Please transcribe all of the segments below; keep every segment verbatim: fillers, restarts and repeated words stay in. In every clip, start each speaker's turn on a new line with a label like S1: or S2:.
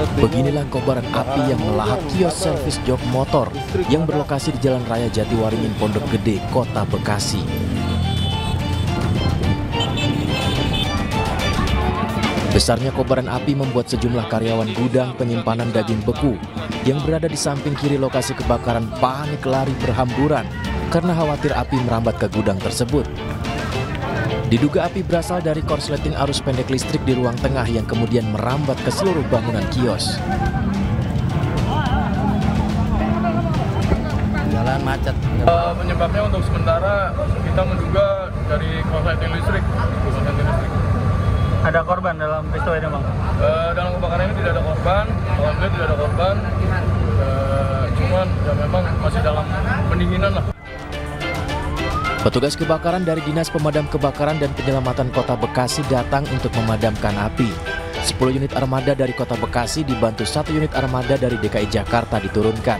S1: Beginilah kobaran api yang melahap kios servis jok motor yang berlokasi di Jalan Raya Jatiwaringin, Pondok Gede, Kota Bekasi. Besarnya kobaran api membuat sejumlah karyawan gudang penyimpanan daging beku yang berada di samping kiri lokasi kebakaran panik lari berhamburan karena khawatir api merambat ke gudang tersebut. Diduga api berasal dari korsleting arus pendek listrik di ruang tengah yang kemudian merambat ke seluruh bangunan kios.
S2: Jalan macet.
S3: Uh, penyebabnya untuk sementara kita menduga dari korsleting listrik. Korsleting listrik.
S4: Ada korban dalam peristiwa ini, Bang?
S3: Uh, dalam kebakaran ini tidak ada korban, alhamdulillah tidak ada korban. Uh, cuman ya memang masih dalam pendinginan lah.
S1: Petugas kebakaran dari Dinas Pemadam Kebakaran dan Penyelamatan Kota Bekasi datang untuk memadamkan api. sepuluh unit armada dari Kota Bekasi dibantu satu unit armada dari D K I Jakarta diturunkan.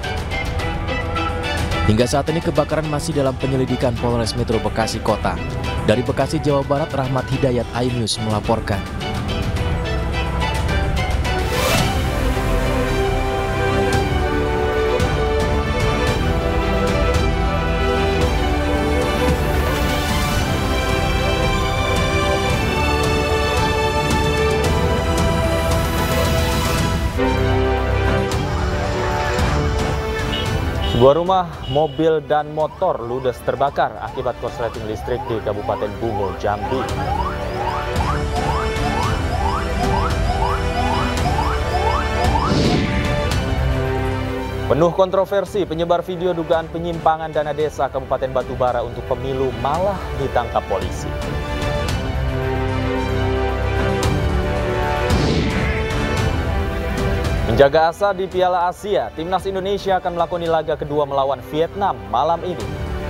S1: Hingga saat ini kebakaran masih dalam penyelidikan Polres Metro Bekasi Kota. Dari Bekasi, Jawa Barat, Rahmat Hidayat, iNews melaporkan.
S5: Sebuah rumah, mobil, dan motor ludes terbakar akibat korsleting listrik di Kabupaten Bungo, Jambi. Penuh kontroversi, penyebar video dugaan penyimpangan dana desa Kabupaten Batubara untuk pemilu malah ditangkap polisi. Menjaga asa di Piala Asia, Timnas Indonesia akan melakoni laga kedua melawan Vietnam malam ini.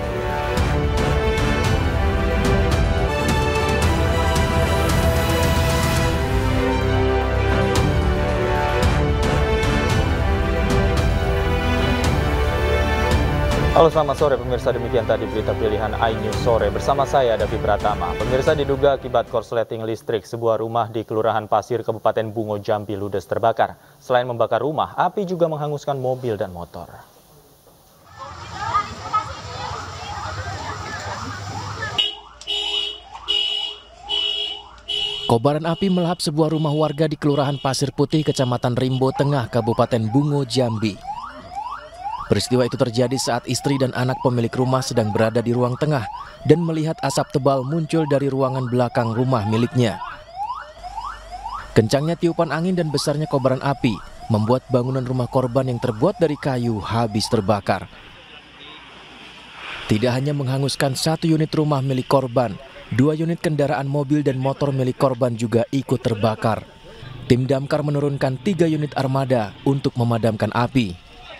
S5: Halo, selamat sore pemirsa, demikian tadi berita pilihan iNews Sore bersama saya Davi Pratama. Pemirsa, diduga akibat korsleting listrik, sebuah rumah di Kelurahan Pasir, Kabupaten Bungo, Jambi ludes terbakar. Selain membakar rumah, api juga menghanguskan mobil dan motor.
S1: Kobaran api melahap sebuah rumah warga di Kelurahan Pasir Putih, Kecamatan Rimbo Tengah, Kabupaten Bungo, Jambi. Peristiwa itu terjadi saat istri dan anak pemilik rumah sedang berada di ruang tengah dan melihat asap tebal muncul dari ruangan belakang rumah miliknya. Kencangnya tiupan angin dan besarnya kobaran api membuat bangunan rumah korban yang terbuat dari kayu habis terbakar. Tidak hanya menghanguskan satu unit rumah milik korban, dua unit kendaraan mobil dan motor milik korban juga ikut terbakar. Tim damkar menurunkan tiga unit armada untuk memadamkan api.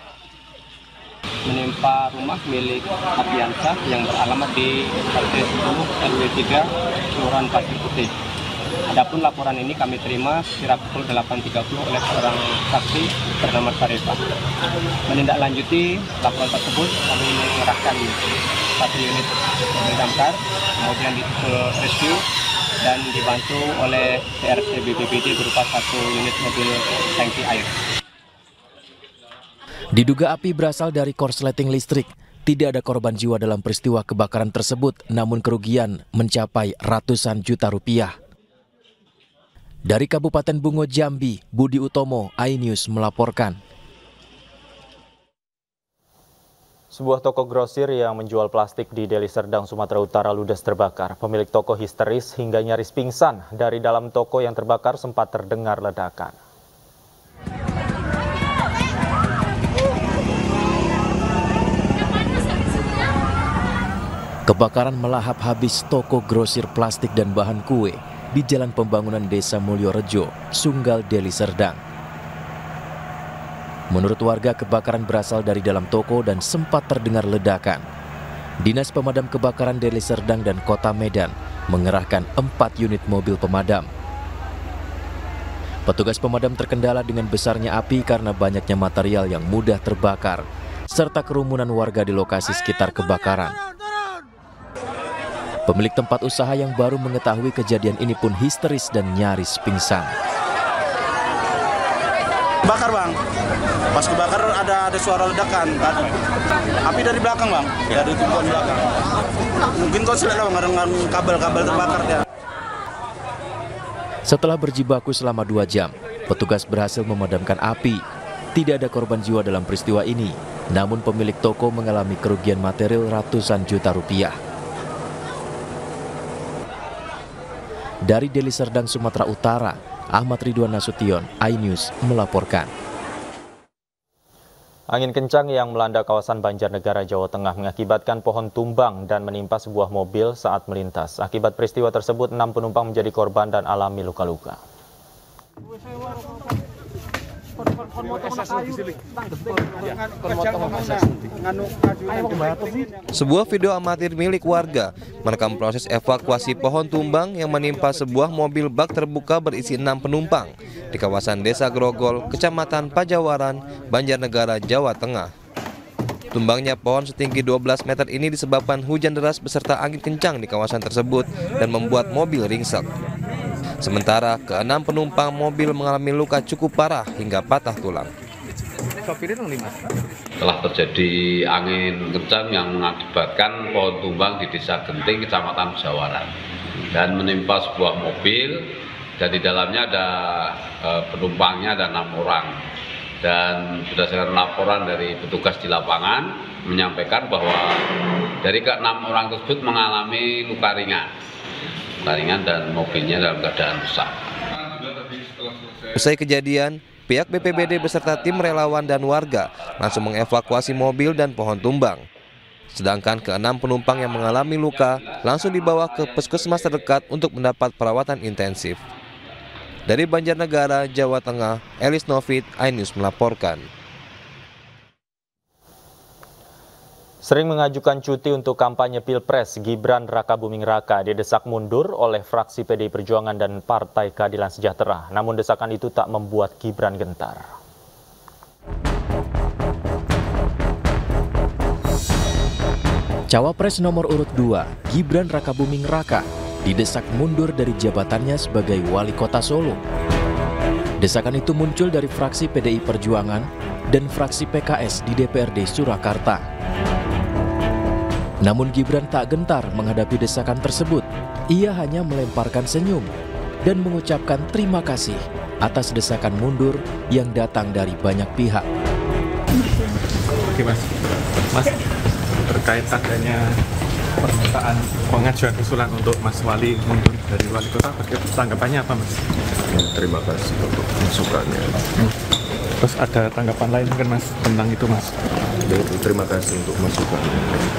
S4: Menimpa rumah milik Apiansa yang beralamat di R T sepuluh R W tiga Kelurahan Pasir Putih. Adapun laporan ini kami terima sekira pukul delapan tiga puluh oleh seorang saksi bernama Sarifah. Menindaklanjuti laporan tersebut, kami mengerahkan satu unit mobil damkar, kemudian di rescue dan dibantu oleh P R C B P B D berupa satu unit mobil tangki air.
S1: Diduga api berasal dari korsleting listrik. Tidak ada korban jiwa dalam peristiwa kebakaran tersebut, namun kerugian mencapai ratusan juta rupiah. Dari Kabupaten Bungo, Jambi, Budi Utomo, iNews melaporkan.
S5: Sebuah toko grosir yang menjual plastik di Deli Serdang, Sumatera Utara ludes terbakar. Pemilik toko histeris hingga nyaris pingsan. Dari dalam toko yang terbakar sempat terdengar ledakan.
S1: Kebakaran melahap habis toko grosir plastik dan bahan kue di Jalan Pembangunan Desa Mulyorejo, Sunggal, Deli Serdang. Menurut warga, kebakaran berasal dari dalam toko dan sempat terdengar ledakan. Dinas Pemadam Kebakaran Deli Serdang dan Kota Medan mengerahkan empat unit mobil pemadam. Petugas pemadam terkendala dengan besarnya api karena banyaknya material yang mudah terbakar, serta kerumunan warga di lokasi sekitar kebakaran. Pemilik tempat usaha yang baru mengetahui kejadian ini pun histeris dan nyaris pingsan.
S2: Bakar bang, pas kebakar ada ada suara ledakan, api dari belakang bang, dari tumpuan belakang. Mungkin korslet bang, dengan kabel-kabel terbakar ya.
S1: Setelah berjibaku selama dua jam, petugas berhasil memadamkan api. Tidak ada korban jiwa dalam peristiwa ini, namun pemilik toko mengalami kerugian material ratusan juta rupiah. Dari Deli Serdang, Sumatera Utara, Ahmad Ridwan Nasution, iNews melaporkan.
S5: Angin kencang yang melanda kawasan Banjarnegara, Jawa Tengah mengakibatkan pohon tumbang dan menimpa sebuah mobil saat melintas. Akibat peristiwa tersebut, enam penumpang menjadi korban dan alami luka-luka.
S6: Sebuah video amatir milik warga merekam proses evakuasi pohon tumbang yang menimpa sebuah mobil bak terbuka berisi enam penumpang di kawasan Desa Grogol, Kecamatan Pajawaran, Banjarnegara, Jawa Tengah. Tumbangnya pohon setinggi dua belas meter ini disebabkan hujan deras beserta angin kencang di kawasan tersebut dan membuat mobil ringsek. Sementara keenam penumpang mobil mengalami luka cukup parah hingga patah tulang.
S7: Telah terjadi angin kencang yang mengakibatkan pohon tumbang di Desa Genting, Kecamatan Pajawaran, dan menimpa sebuah mobil, dan di dalamnya ada e, penumpangnya ada enam orang. Dan berdasarkan laporan dari petugas di lapangan menyampaikan bahwa dari keenam orang tersebut mengalami luka ringan. ringan dan mobilnya dalam keadaan rusak.
S6: Usai kejadian, pihak B P B D beserta tim relawan dan warga langsung mengevakuasi mobil dan pohon tumbang. Sedangkan keenam penumpang yang mengalami luka langsung dibawa ke puskesmas terdekat untuk mendapat perawatan intensif. Dari Banjarnegara, Jawa Tengah, Elis Novit, iNews melaporkan.
S5: Sering mengajukan cuti untuk kampanye Pilpres, Gibran Rakabuming Raka didesak mundur oleh fraksi P D I Perjuangan dan Partai Keadilan Sejahtera. Namun desakan itu tak membuat Gibran gentar.
S1: Cawapres nomor urut dua, Gibran Rakabuming Raka, didesak mundur dari jabatannya sebagai Wali Kota Solo. Desakan itu muncul dari fraksi P D I Perjuangan dan fraksi P K S di D P R D Surakarta. Namun Gibran tak gentar menghadapi desakan tersebut. Ia hanya melemparkan senyum dan mengucapkan terima kasih atas desakan mundur yang datang dari banyak pihak.
S8: Oke mas, mas terkait adanya permintaan pengajuan usulan untuk Mas Wali mundur dari Wali Kota, tanggapannya apa mas?
S9: Terima kasih untuk masukannya.
S8: Hmm. Terus ada tanggapan lain mungkin mas tentang itu mas?
S9: Terima kasih untuk masukannya.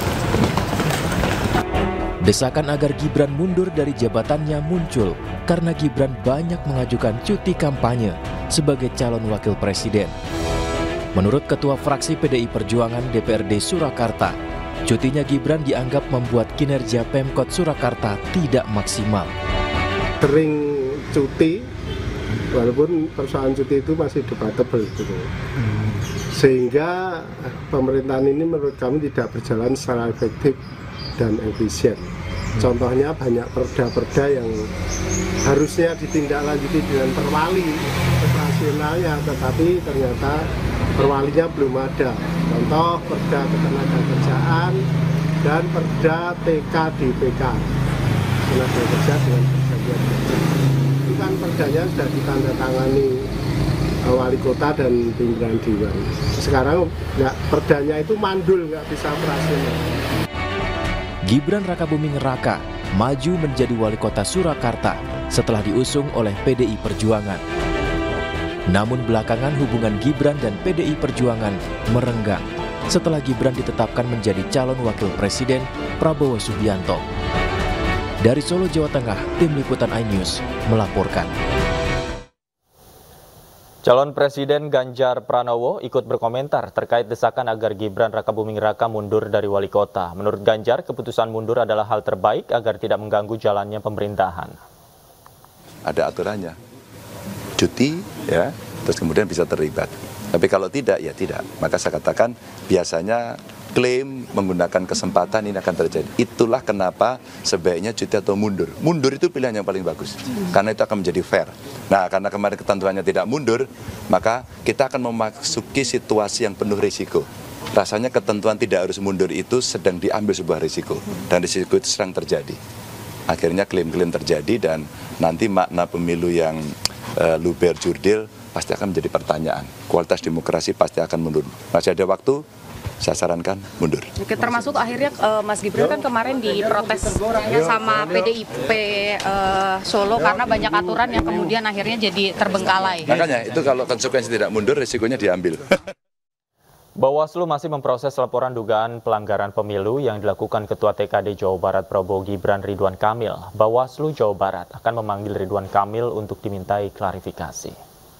S1: Desakan agar Gibran mundur dari jabatannya muncul karena Gibran banyak mengajukan cuti kampanye sebagai calon wakil presiden. Menurut Ketua Fraksi P D I Perjuangan D P R D Surakarta, cutinya Gibran dianggap membuat kinerja Pemkot Surakarta tidak maksimal.
S10: Sering cuti, walaupun persoalan cuti itu masih debatable gitu. Sehingga pemerintahan ini menurut kami tidak berjalan secara efektif dan efisien. Contohnya banyak perda-perda yang harusnya ditindaklanjuti dengan perwali operasionalnya, tetapi ternyata perwalinya belum ada. Contoh perda ketenagakerjaan dan perda T K D P K, tenaga kerja dengan perjanjian kerja. Itu kan perdanya sudah ditandatangani wali kota dan pimpinan dewan. Sekarang nggak, perdanya itu mandul, nggak bisa operasional.
S1: Gibran Rakabuming Raka maju menjadi wali kota Surakarta setelah diusung oleh P D I Perjuangan. Namun belakangan hubungan Gibran dan P D I Perjuangan merenggang setelah Gibran ditetapkan menjadi calon wakil presiden Prabowo Subianto. Dari Solo, Jawa Tengah, tim liputan iNews melaporkan.
S5: Calon Presiden Ganjar Pranowo ikut berkomentar terkait desakan agar Gibran Rakabuming Raka mundur dari wali kota. Menurut Ganjar, keputusan mundur adalah hal terbaik agar tidak mengganggu jalannya pemerintahan.
S11: Ada aturannya, cuti ya, terus kemudian bisa terlibat. Tapi kalau tidak, ya tidak. Maka saya katakan biasanya klaim, menggunakan kesempatan ini akan terjadi. Itulah kenapa sebaiknya cuti atau mundur. Mundur itu pilihan yang paling bagus, karena itu akan menjadi fair. Nah, karena kemarin ketentuannya tidak mundur, maka kita akan memasuki situasi yang penuh risiko. Rasanya ketentuan tidak harus mundur itu sedang diambil sebuah risiko, dan risiko itu sedang terjadi. Akhirnya klaim-klaim terjadi dan nanti makna pemilu yang uh, luber jurdil pasti akan menjadi pertanyaan. Kualitas demokrasi pasti akan menurun. Masih ada waktu, saya sarankan mundur.
S12: Oke, termasuk akhirnya uh, Mas Gibran kan kemarin diprotes sama P D I P uh, Solo karena banyak aturan yang kemudian akhirnya jadi terbengkalai.
S11: Makanya itu kalau konsekuensi tidak mundur, risikonya diambil.
S5: Bawaslu masih memproses laporan dugaan pelanggaran pemilu yang dilakukan Ketua T K D Jawa Barat Prabowo Gibran Ridwan Kamil. Bawaslu Jawa Barat akan memanggil Ridwan Kamil untuk dimintai klarifikasi.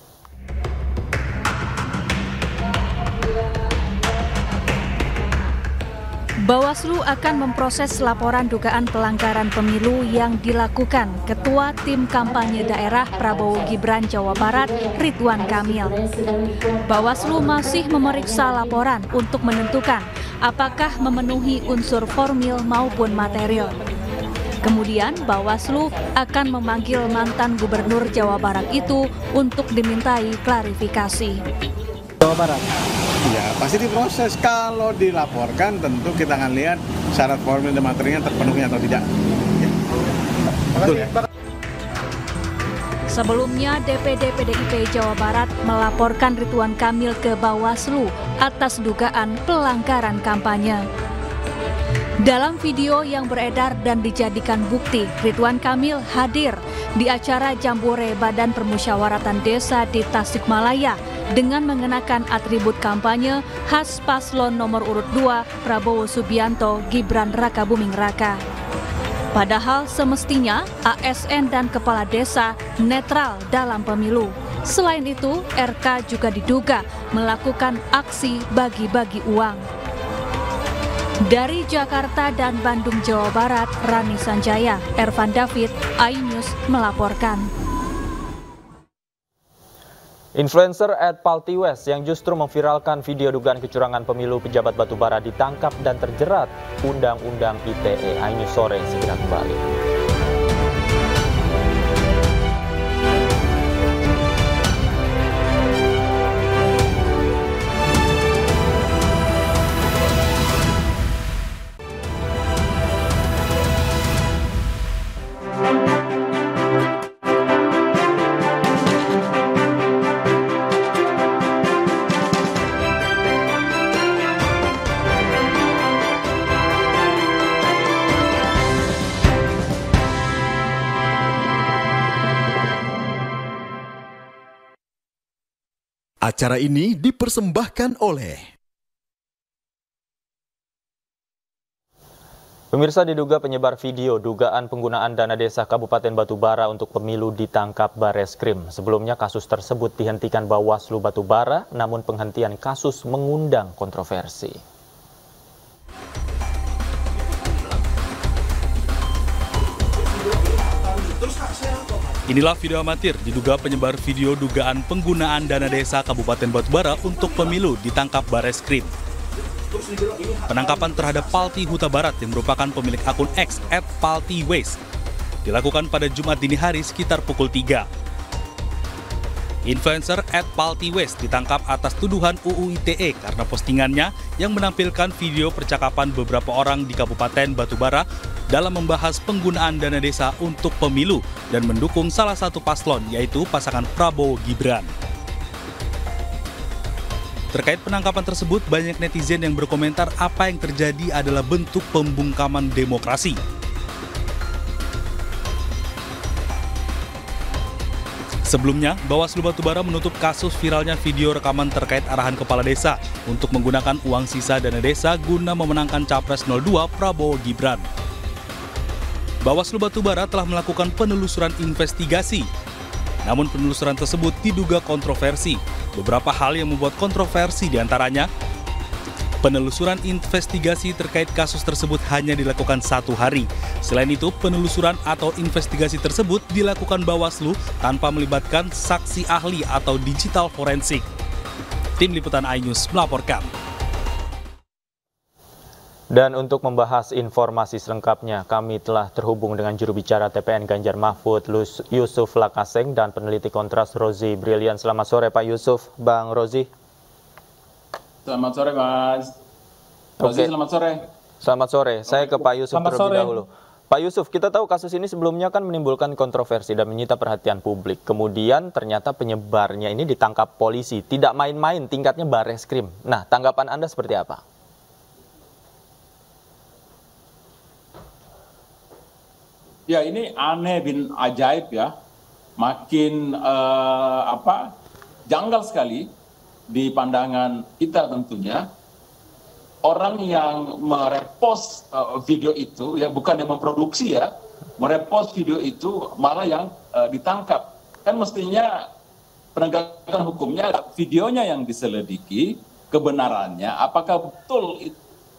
S13: Bawaslu akan memproses laporan dugaan pelanggaran pemilu yang dilakukan Ketua Tim Kampanye Daerah Prabowo Gibran Jawa Barat Ridwan Kamil. Bawaslu masih memeriksa laporan untuk menentukan apakah memenuhi unsur formil maupun material. Kemudian Bawaslu akan memanggil mantan Gubernur Jawa Barat itu untuk dimintai klarifikasi.
S14: Jawa Barat. Ya, pasti diproses. Kalau dilaporkan tentu kita akan lihat syarat formil dan materialnya terpenuhi atau tidak. Ya. Betul ya?
S13: Sebelumnya, D P D P D I P Jawa Barat melaporkan Ridwan Kamil ke Bawaslu atas dugaan pelanggaran kampanye. Dalam video yang beredar dan dijadikan bukti, Ridwan Kamil hadir di acara Jambore Badan Permusyawaratan Desa di Tasikmalaya dengan mengenakan atribut kampanye khas paslon nomor urut dua Prabowo Subianto Gibran Raka Buming Raka. Padahal semestinya A S N dan kepala desa netral dalam pemilu. Selain itu, R K juga diduga melakukan aksi bagi-bagi uang. Dari Jakarta dan Bandung, Jawa Barat, Rani Sanjaya, Ervan David, iNews melaporkan.
S5: Influencer at Palti West yang justru memviralkan video dugaan kecurangan pemilu pejabat batubara ditangkap dan terjerat Undang-Undang I T E. iNews Sore segera kembali.
S15: Acara ini dipersembahkan oleh
S5: Pemirsa, diduga penyebar video dugaan penggunaan dana desa Kabupaten Batubara untuk pemilu ditangkap Bareskrim. Sebelumnya kasus tersebut dihentikan Bawaslu Batubara, namun penghentian kasus mengundang kontroversi.
S16: Inilah video amatir diduga penyebar video dugaan penggunaan dana desa Kabupaten Batubara untuk pemilu ditangkap Bareskrim. Penangkapan terhadap Palti Huta Barat yang merupakan pemilik akun X at Palti Waste dilakukan pada Jumat dini hari sekitar pukul tiga. Influencer at Palti Waste ditangkap atas tuduhan U U I T E karena postingannya yang menampilkan video percakapan beberapa orang di Kabupaten Batubara dalam membahas penggunaan dana desa untuk pemilu dan mendukung salah satu paslon, yaitu pasangan Prabowo Gibran. Terkait penangkapan tersebut, banyak netizen yang berkomentar apa yang terjadi adalah bentuk pembungkaman demokrasi. Sebelumnya, Bawaslu Batubara menutup kasus viralnya video rekaman terkait arahan kepala desa untuk menggunakan uang sisa dana desa guna memenangkan Capres nol dua Prabowo Gibran. Bawaslu Batubara telah melakukan penelusuran investigasi. Namun penelusuran tersebut diduga kontroversi. Beberapa hal yang membuat kontroversi diantaranya, penelusuran investigasi terkait kasus tersebut hanya dilakukan satu hari. Selain itu, penelusuran atau investigasi tersebut dilakukan Bawaslu tanpa melibatkan saksi ahli atau digital forensik. Tim Liputan iNews melaporkan.
S5: Dan untuk membahas informasi selengkapnya, kami telah terhubung dengan juru bicara T P N Ganjar Mahfud, Yusuf Lakaseng, dan peneliti Kontras Rozi Brilian. Selamat sore Pak Yusuf, Bang Rozi.
S17: Selamat sore Mas. Rozi,
S5: Oke.
S17: selamat sore.
S5: Selamat sore, saya ke Pak Yusuf
S17: Selamat
S5: terlebih
S17: sore.
S5: dahulu. Pak Yusuf, kita tahu kasus ini sebelumnya kan menimbulkan kontroversi dan menyita perhatian publik. Kemudian ternyata penyebarnya ini ditangkap polisi. Tidak main-main, tingkatnya Bareskrim. Nah, tanggapan Anda seperti apa?
S17: Ya ini aneh bin ajaib ya, makin eh, apa janggal sekali di pandangan kita tentunya. Orang yang merepost eh, video itu ya bukan yang memproduksi ya, merepost video itu malah yang eh, ditangkap. Kan mestinya penegakan hukumnya videonya yang diselidiki kebenarannya, apakah betul itu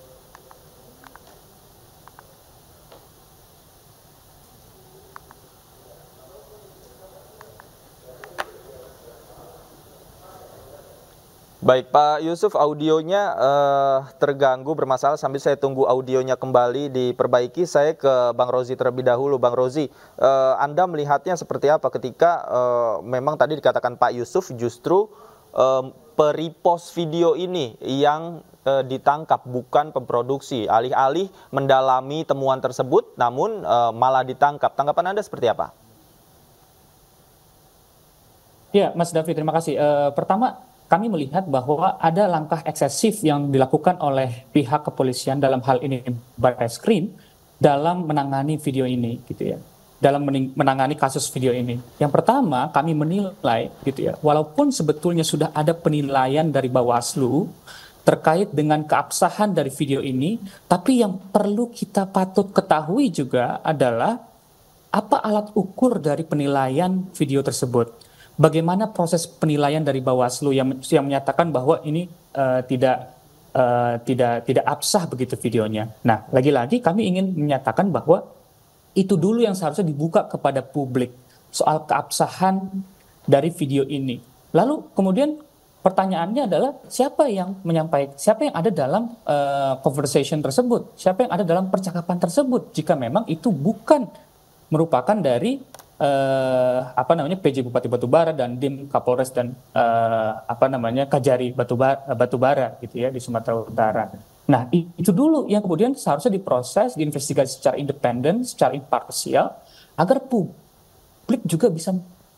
S5: Baik, Pak Yusuf, audionya eh, terganggu, bermasalah. Sambil saya tunggu audionya kembali diperbaiki, saya ke Bang Rozi terlebih dahulu. Bang Rozi, eh, Anda melihatnya seperti apa ketika eh, memang tadi dikatakan Pak Yusuf justru eh, peripost video ini yang eh, ditangkap, bukan pemproduksi. Alih-alih mendalami temuan tersebut, namun eh, malah ditangkap. Tanggapan Anda seperti apa?
S18: Ya, Mas David, terima kasih. Eh, pertama, kami melihat bahwa ada langkah eksesif yang dilakukan oleh pihak kepolisian dalam hal ini Bareskrim dalam menangani video ini, gitu ya. Dalam menangani kasus video ini. Yang pertama, kami menilai, gitu ya, walaupun sebetulnya sudah ada penilaian dari Bawaslu terkait dengan keabsahan dari video ini, tapi yang perlu kita patut ketahui juga adalah apa alat ukur dari penilaian video tersebut. Bagaimana proses penilaian dari Bawaslu yang, yang menyatakan bahwa ini uh, tidak uh, tidak tidak absah begitu videonya. Nah, lagi-lagi kami ingin menyatakan bahwa itu dulu yang seharusnya dibuka kepada publik soal keabsahan dari video ini. Lalu kemudian pertanyaannya adalah siapa yang menyampaikan, siapa yang ada dalam uh, conversation tersebut, siapa yang ada dalam percakapan tersebut jika memang itu bukan merupakan dari Uh, apa namanya P J Bupati Batubara dan Dim Kapolres dan uh, apa namanya Kajari Batubara, Batubara gitu ya di Sumatera Utara. Nah, itu dulu yang kemudian seharusnya diproses, diinvestigasi secara independen, secara imparsial agar publik juga bisa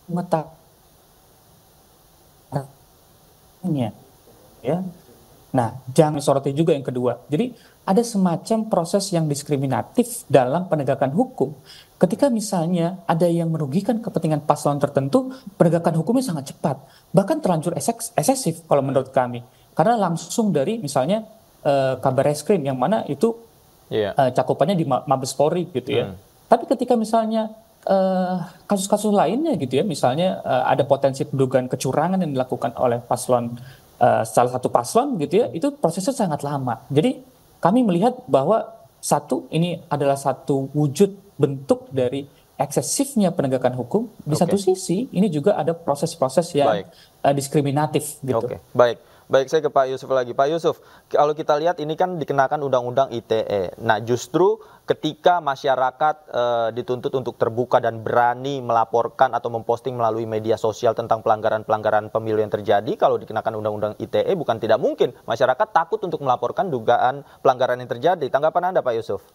S18: mengetahuinya. Ya. Nah, jangan soroti juga yang kedua. Jadi ada semacam proses yang diskriminatif dalam penegakan hukum. Ketika misalnya ada yang merugikan kepentingan paslon tertentu, penegakan hukumnya sangat cepat. Bahkan terlanjur eksesif kalau menurut kami. Karena langsung dari misalnya uh, Kabar Reskrim yang mana itu yeah. uh, cakupannya di Mabes Polri gitu ya. Hmm. Tapi ketika misalnya kasus-kasus uh, lainnya gitu ya, misalnya uh, ada potensi dugaan kecurangan yang dilakukan oleh paslon, uh, salah satu paslon gitu ya, itu prosesnya sangat lama. Jadi kami melihat bahwa satu, ini adalah satu wujud bentuk dari eksesifnya penegakan hukum. Di okay. satu sisi, ini juga ada proses-proses yang uh, diskriminatif. Gitu.
S5: Oke, okay. baik. Baik, saya ke Pak Yusuf lagi. Pak Yusuf, kalau kita lihat ini kan dikenakan Undang-Undang I T E. Nah, justru ketika masyarakat e, dituntut untuk terbuka dan berani melaporkan atau memposting melalui media sosial tentang pelanggaran-pelanggaran pemilu yang terjadi, kalau dikenakan Undang-Undang I T E bukan tidak mungkin. Masyarakat takut untuk melaporkan dugaan pelanggaran yang terjadi. Tanggapan Anda, Pak Yusuf?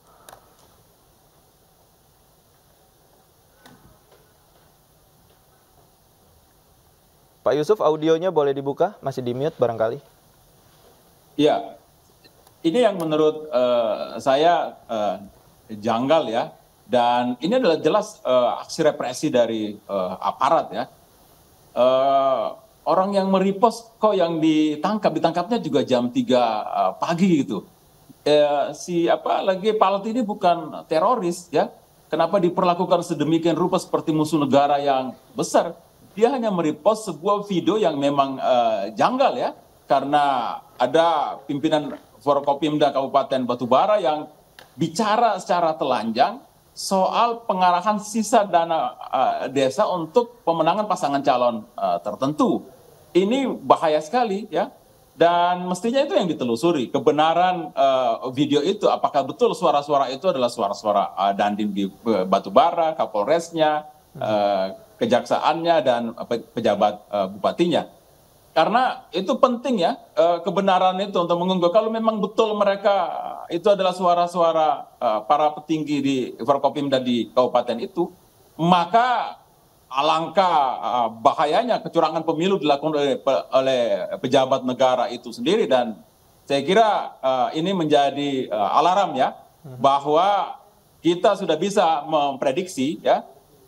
S5: Pak Yusuf, audionya boleh dibuka? Masih di mute barangkali?
S17: Iya, ini yang menurut uh, saya uh, janggal ya. Dan ini adalah jelas uh, aksi represi dari uh, aparat ya. Uh, orang yang merepost kok yang ditangkap, ditangkapnya juga jam tiga uh, pagi gitu. Uh, si apa lagi Palat ini bukan teroris ya. Kenapa diperlakukan sedemikian rupa seperti musuh negara yang besar? Dia hanya merepost sebuah video yang memang uh, janggal ya, karena ada pimpinan Forkopimda Kabupaten Batubara yang bicara secara telanjang soal pengarahan sisa dana uh, desa untuk pemenangan pasangan calon uh, tertentu. Ini bahaya sekali ya. Dan mestinya itu yang ditelusuri, kebenaran uh, video itu, apakah betul suara-suara itu adalah suara-suara uh, Dandim di uh, Batubara, Kapolresnya, uh, kejaksaannya, dan uh, pejabat uh, bupatinya. Karena itu penting ya, uh, kebenaran itu untuk mengunggah. Kalau memang betul mereka itu adalah suara-suara uh, para petinggi di Forkopimda di kabupaten itu, maka alangkah uh, bahayanya kecurangan pemilu dilakukan oleh, oleh pejabat negara itu sendiri. Dan saya kira uh, ini menjadi uh, alarm ya, bahwa kita sudah bisa memprediksi ya,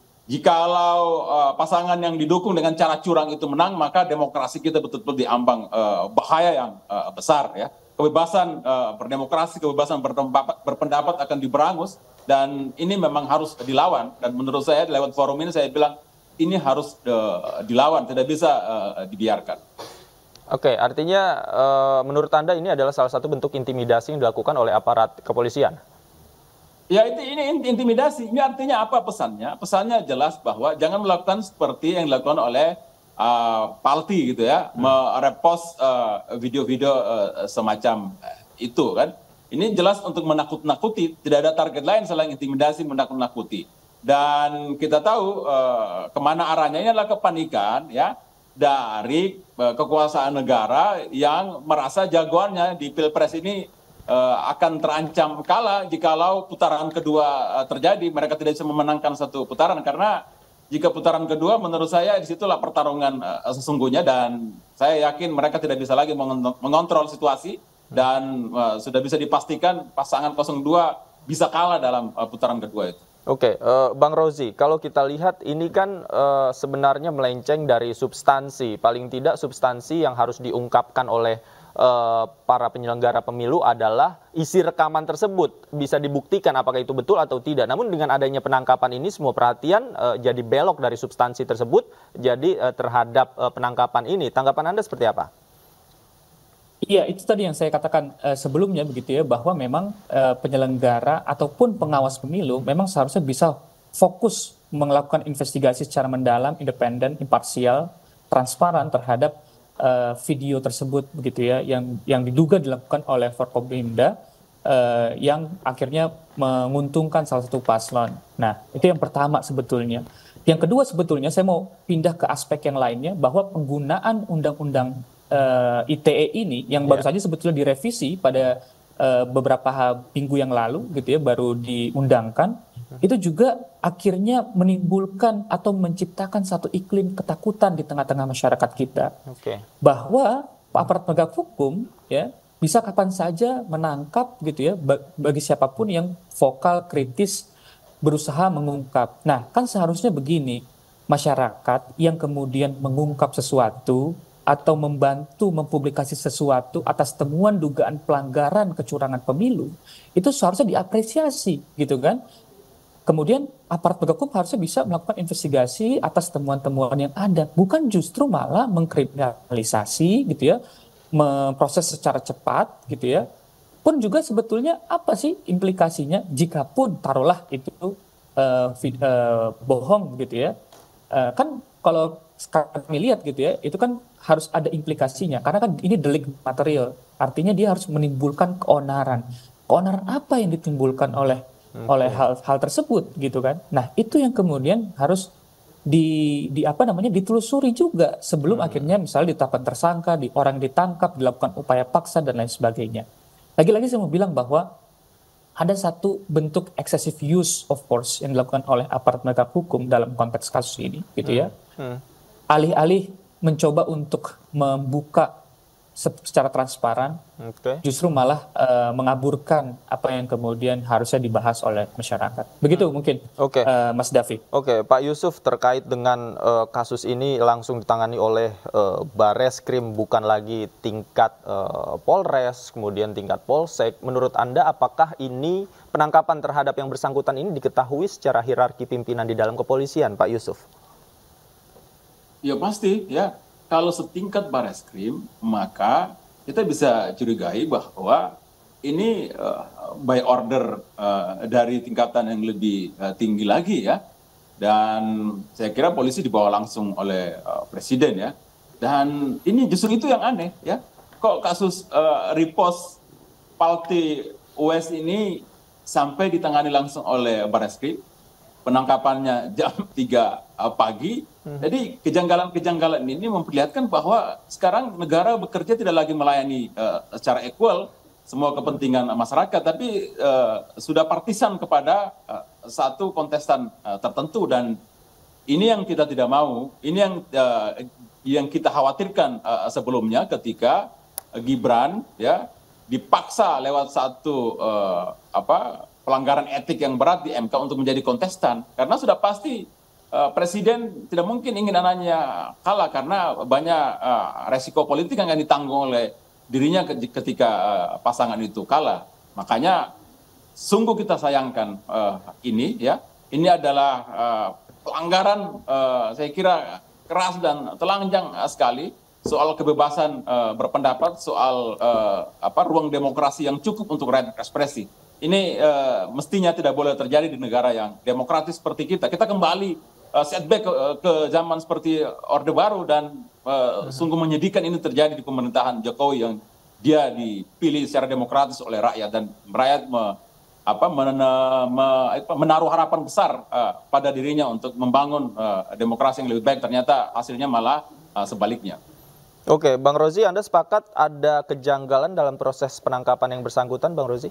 S17: jikalau uh, pasangan yang didukung dengan cara curang itu menang, maka demokrasi kita betul-betul diambang uh, bahaya yang uh, besar ya. Kebebasan uh, berdemokrasi, kebebasan berpendapat, berpendapat akan diberangus, dan ini memang harus dilawan. Dan menurut saya lewat forum ini saya bilang, ini harus uh, dilawan, tidak bisa uh, dibiarkan.
S5: Oke, artinya uh, menurut Anda ini adalah salah satu bentuk intimidasi yang dilakukan oleh aparat kepolisian?
S17: Ya, itu, ini intimidasi. Ini artinya apa pesannya? Pesannya jelas bahwa jangan melakukan seperti yang dilakukan oleh uh, Palti gitu ya, hmm. merepost uh, video-video uh, semacam itu kan. Ini jelas untuk menakut-nakuti, tidak ada target lain selain intimidasi, menakut-nakuti. Dan kita tahu uh, kemana arahnya, ini adalah kepanikan ya dari uh, kekuasaan negara yang merasa jagoannya di Pilpres ini uh, akan terancam kalah jikalau putaran kedua uh, terjadi. Mereka tidak bisa memenangkan satu putaran, karena jika putaran kedua menurut saya disitulah pertarungan uh, sesungguhnya, dan saya yakin mereka tidak bisa lagi mengontrol situasi, dan uh, sudah bisa dipastikan pasangan nol dua bisa kalah dalam uh, putaran kedua itu.
S5: Oke, uh, Bang Rozi, kalau kita lihat ini kan uh, sebenarnya melenceng dari substansi. Paling tidak substansi yang harus diungkapkan oleh uh, para penyelenggara pemilu adalah isi rekaman tersebut. Bisa dibuktikan apakah itu betul atau tidak. Namun dengan adanya penangkapan ini semua perhatian uh, jadi belok dari substansi tersebut, jadi uh, terhadap uh, penangkapan ini. Tanggapan Anda seperti apa?
S18: Iya, itu tadi yang saya katakan uh, sebelumnya begitu ya, bahwa memang uh, penyelenggara ataupun pengawas pemilu memang seharusnya bisa fokus melakukan investigasi secara mendalam, independen, imparsial, transparan terhadap uh, video tersebut begitu ya, yang yang diduga dilakukan oleh Forkopimda uh, yang akhirnya menguntungkan salah satu paslon. Nah, itu yang pertama sebetulnya. Yang kedua sebetulnya saya mau pindah ke aspek yang lainnya, bahwa penggunaan undang-undang Uh, I T E ini yang baru yeah. saja sebetulnya direvisi pada uh, beberapa minggu yang lalu gitu ya, baru diundangkan, hmm. itu juga akhirnya menimbulkan atau menciptakan satu iklim ketakutan di tengah-tengah masyarakat kita,
S5: okay.
S18: bahwa aparat penegak hukum ya bisa kapan saja menangkap gitu ya bagi siapapun yang vokal kritis berusaha mengungkap. Nah, kan seharusnya begini, masyarakat yang kemudian mengungkap sesuatu atau membantu mempublikasi sesuatu atas temuan dugaan pelanggaran kecurangan pemilu, itu seharusnya diapresiasi gitu kan. Kemudian aparat penegak hukum harusnya bisa melakukan investigasi atas temuan-temuan yang ada, bukan justru malah mengkriminalisasi gitu ya, memproses secara cepat gitu ya. Pun juga sebetulnya apa sih implikasinya jika pun taruhlah itu uh, uh, bohong gitu ya, uh, kan kalau kami lihat gitu ya, itu kan harus ada implikasinya, karena kan ini delik material, artinya dia harus menimbulkan keonaran. Keonaran apa yang ditimbulkan oleh okay. oleh hal hal tersebut gitu kan? Nah, itu yang kemudian harus di di apa namanya ditelusuri juga sebelum hmm. akhirnya misalnya ditetapkan tersangka, di orang ditangkap, dilakukan upaya paksa dan lain sebagainya. Lagi-lagi saya mau bilang bahwa ada satu bentuk excessive use of force yang dilakukan oleh aparat penegak hukum dalam konteks kasus ini gitu ya.
S5: Hmm. Hmm.
S18: Alih-alih mencoba untuk membuka secara transparan, okay. justru malah uh, mengaburkan apa yang kemudian harusnya dibahas oleh masyarakat. Begitu hmm. mungkin,
S5: okay.
S18: uh, Mas Davi.
S5: Oke, okay. Pak Yusuf, terkait dengan uh, kasus ini langsung ditangani oleh uh, Bareskrim, bukan lagi tingkat uh, Polres, kemudian tingkat Polsek. Menurut Anda, apakah ini penangkapan terhadap yang bersangkutan ini diketahui secara hierarki pimpinan di dalam kepolisian, Pak Yusuf?
S17: Ya pasti, ya. Kalau setingkat Bareskrim, maka kita bisa curigai bahwa ini uh, by order uh, dari tingkatan yang lebih uh, tinggi lagi ya. Dan saya kira polisi dibawa langsung oleh uh, presiden ya. Dan ini justru itu yang aneh ya. kok kasus uh, repost Palti U S ini sampai ditangani langsung oleh Barreskrim, penangkapannya jam tiga pagi. Hmm. Jadi kejanggalan-kejanggalan ini memperlihatkan bahwa sekarang negara bekerja tidak lagi melayani uh, secara equal semua kepentingan masyarakat, tapi uh, sudah partisan kepada uh, satu kontestan uh, tertentu, dan ini yang kita tidak mau, ini yang uh, yang kita khawatirkan uh, sebelumnya ketika uh, Gibran ya dipaksa lewat satu uh, apa pelanggaran etik yang berat di M K untuk menjadi kontestan, karena sudah pasti uh, presiden tidak mungkin ingin anaknya kalah karena banyak uh, resiko politik yang akan ditanggung oleh dirinya ketika uh, pasangan itu kalah. Makanya sungguh kita sayangkan uh, ini ya, ini adalah uh, pelanggaran uh, saya kira keras dan telanjang uh, sekali soal kebebasan uh, berpendapat, soal uh, apa ruang demokrasi yang cukup untuk rakyat ekspresi. Ini uh, mestinya tidak boleh terjadi di negara yang demokratis seperti kita. Kita kembali uh, setback ke, ke zaman seperti Orde Baru, dan uh, hmm. sungguh menyedihkan ini terjadi di pemerintahan Jokowi yang dia dipilih secara demokratis oleh rakyat, dan rakyat me, apa, men, me, menaruh harapan besar uh, pada dirinya untuk membangun uh, demokrasi yang lebih baik. Ternyata hasilnya malah uh, sebaliknya.
S5: Oke, Bang Rozi, Anda sepakat ada kejanggalan dalam proses penangkapan yang bersangkutan, Bang Rozi?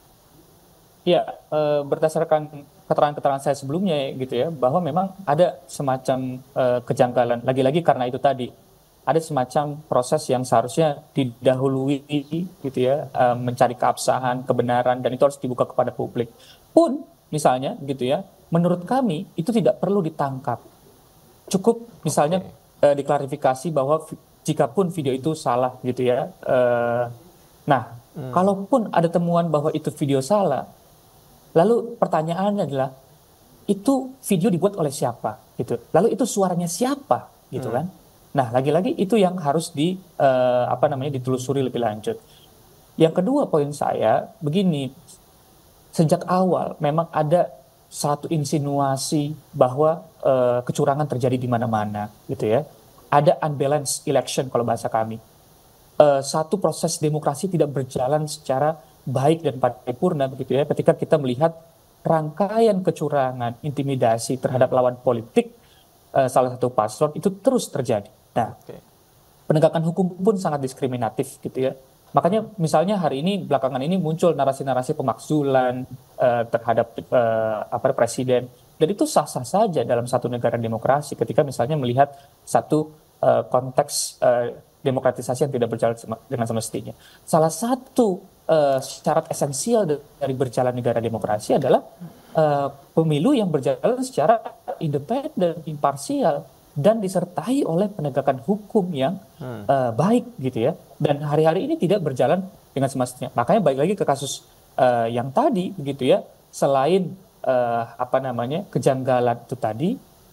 S18: Ya, e, berdasarkan keterangan-keterangan saya sebelumnya gitu ya, bahwa memang ada semacam e, kejanggalan. Lagi-lagi karena itu tadi, ada semacam proses yang seharusnya didahului gitu ya, e, mencari keabsahan, kebenaran, dan itu harus dibuka kepada publik. Pun misalnya gitu ya, menurut kami itu tidak perlu ditangkap. Cukup misalnya e, diklarifikasi bahwa jikapun video itu salah gitu ya. E, nah, hmm. kalaupun ada temuan bahwa itu video salah, lalu pertanyaannya adalah itu video dibuat oleh siapa gitu. Lalu itu suaranya siapa gitu hmm. kan. Nah, lagi-lagi itu yang harus di uh, apa namanya ditelusuri lebih lanjut. Yang kedua poin saya begini, sejak awal memang ada satu insinuasi bahwa uh, kecurangan terjadi di mana-mana gitu ya. Ada unbalanced election kalau bahasa kami. Uh, satu proses demokrasi tidak berjalan secara baik dan paripurna begitu ya, ketika kita melihat rangkaian kecurangan, intimidasi terhadap lawan politik uh, salah satu paslon itu terus terjadi. Nah, okay. penegakan hukum pun sangat diskriminatif gitu ya. Makanya misalnya hari ini belakangan ini muncul narasi-narasi pemakzulan uh, terhadap uh, apa presiden, dan itu sah-sah saja dalam satu negara demokrasi ketika misalnya melihat satu uh, konteks uh, demokratisasi yang tidak berjalan dengan semestinya. Salah satu Uh, syarat esensial dari berjalan negara demokrasi adalah uh, pemilu yang berjalan secara independen, imparsial, dan disertai oleh penegakan hukum yang hmm. uh, baik gitu ya. Dan hari-hari ini tidak berjalan dengan semestinya. Makanya balik lagi ke kasus uh, yang tadi begitu ya. Selain uh, apa namanya kejanggalan itu tadi,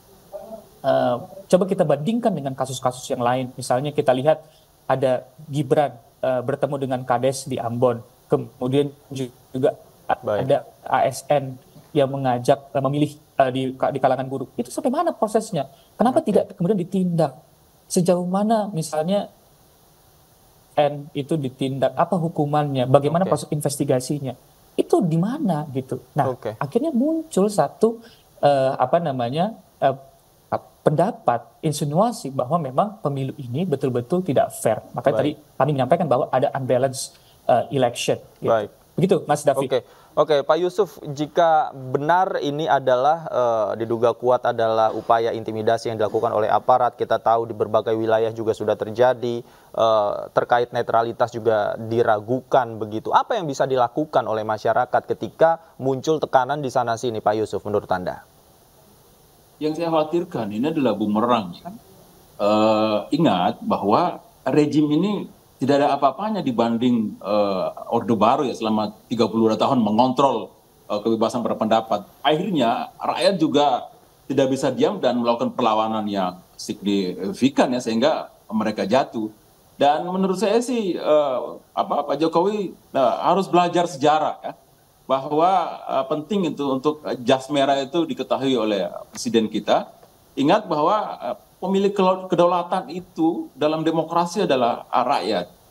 S18: uh, coba kita bandingkan dengan kasus-kasus yang lain. Misalnya kita lihat ada Gibran Uh, bertemu dengan Kades di Ambon, kemudian juga Baik. ada A S N yang mengajak uh, memilih uh, di, di kalangan buruh. Itu sampai mana prosesnya? Kenapa okay. tidak kemudian ditindak? Sejauh mana misalnya N itu ditindak? Apa hukumannya? Bagaimana okay. proses investigasinya? Itu di mana gitu? Nah, okay. akhirnya muncul satu uh, apa namanya? Uh, pendapat, insinuasi bahwa memang pemilu ini betul-betul tidak fair. Makanya Baik. tadi kami menyampaikan bahwa ada unbalanced uh, election. Gitu. Baik. Begitu, Mas David.
S5: Oke, oke, Pak Yusuf, jika benar ini adalah uh, diduga kuat adalah upaya intimidasi yang dilakukan oleh aparat, kita tahu di berbagai wilayah juga sudah terjadi, uh, terkait netralitas juga diragukan begitu. Apa yang bisa dilakukan oleh masyarakat ketika muncul tekanan di sana sini, Pak Yusuf, menurut Anda?
S17: Yang saya khawatirkan ini adalah bumerang. Uh, ingat bahwa rejim ini tidak ada apa-apanya dibanding uh, Orde Baru ya selama tiga puluh dua tahun mengontrol uh, kebebasan berpendapat. Akhirnya rakyat juga tidak bisa diam dan melakukan perlawanan yang signifikan ya sehingga mereka jatuh. Dan menurut saya sih uh, apa Pak Jokowi uh, harus belajar sejarah ya. Bahwa uh, penting itu untuk uh, jas merah itu diketahui oleh presiden kita. Ingat bahwa uh, pemilik kedaulatan itu dalam demokrasi adalah uh, rakyat.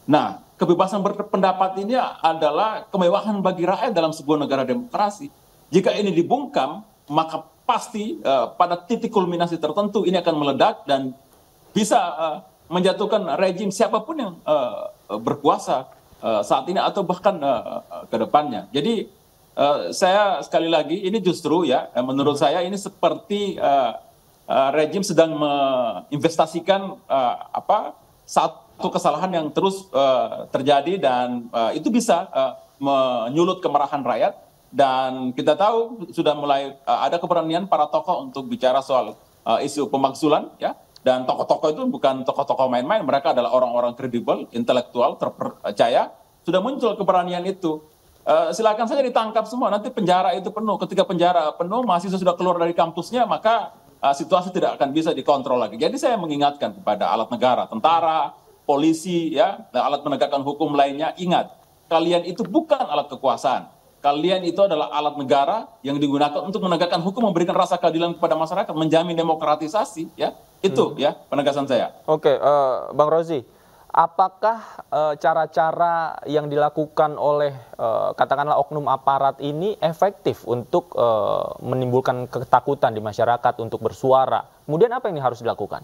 S17: Nah, kebebasan berpendapat ini adalah kemewahan bagi rakyat dalam sebuah negara demokrasi. Jika ini dibungkam, maka pasti uh, pada titik kulminasi tertentu ini akan meledak dan bisa uh, menjatuhkan rejim siapapun yang uh, berkuasa uh, saat ini atau bahkan uh, ke depannya. Jadi uh, saya sekali lagi ini justru ya menurut saya ini seperti uh, uh, rejim sedang menginvestasikan uh, apa satu kesalahan yang terus uh, terjadi dan uh, itu bisa uh, menyulut kemarahan rakyat. Dan kita tahu sudah mulai uh, ada keberanian para tokoh untuk bicara soal uh, isu pemakzulan, ya. Dan tokoh-tokoh itu bukan tokoh-tokoh main-main, mereka adalah orang-orang kredibel, intelektual, terpercaya. Sudah muncul keberanian itu. Uh, silakan saja ditangkap semua, nanti penjara itu penuh. Ketika penjara penuh, mahasiswa sudah keluar dari kampusnya, maka uh, situasi tidak akan bisa dikontrol lagi. Jadi saya mengingatkan kepada alat negara, tentara, polisi, ya, dan alat menegakkan hukum lainnya, ingat, kalian itu bukan alat kekuasaan. Kalian itu adalah alat negara yang digunakan untuk menegakkan hukum, memberikan rasa keadilan kepada masyarakat, menjamin demokratisasi, ya. Itu hmm. ya penegasan saya.
S5: Oke, uh, Bang Rozi, apakah cara-cara uh, yang dilakukan oleh uh, katakanlah oknum aparat ini efektif untuk uh, menimbulkan ketakutan di masyarakat untuk bersuara? Kemudian apa yang harus dilakukan?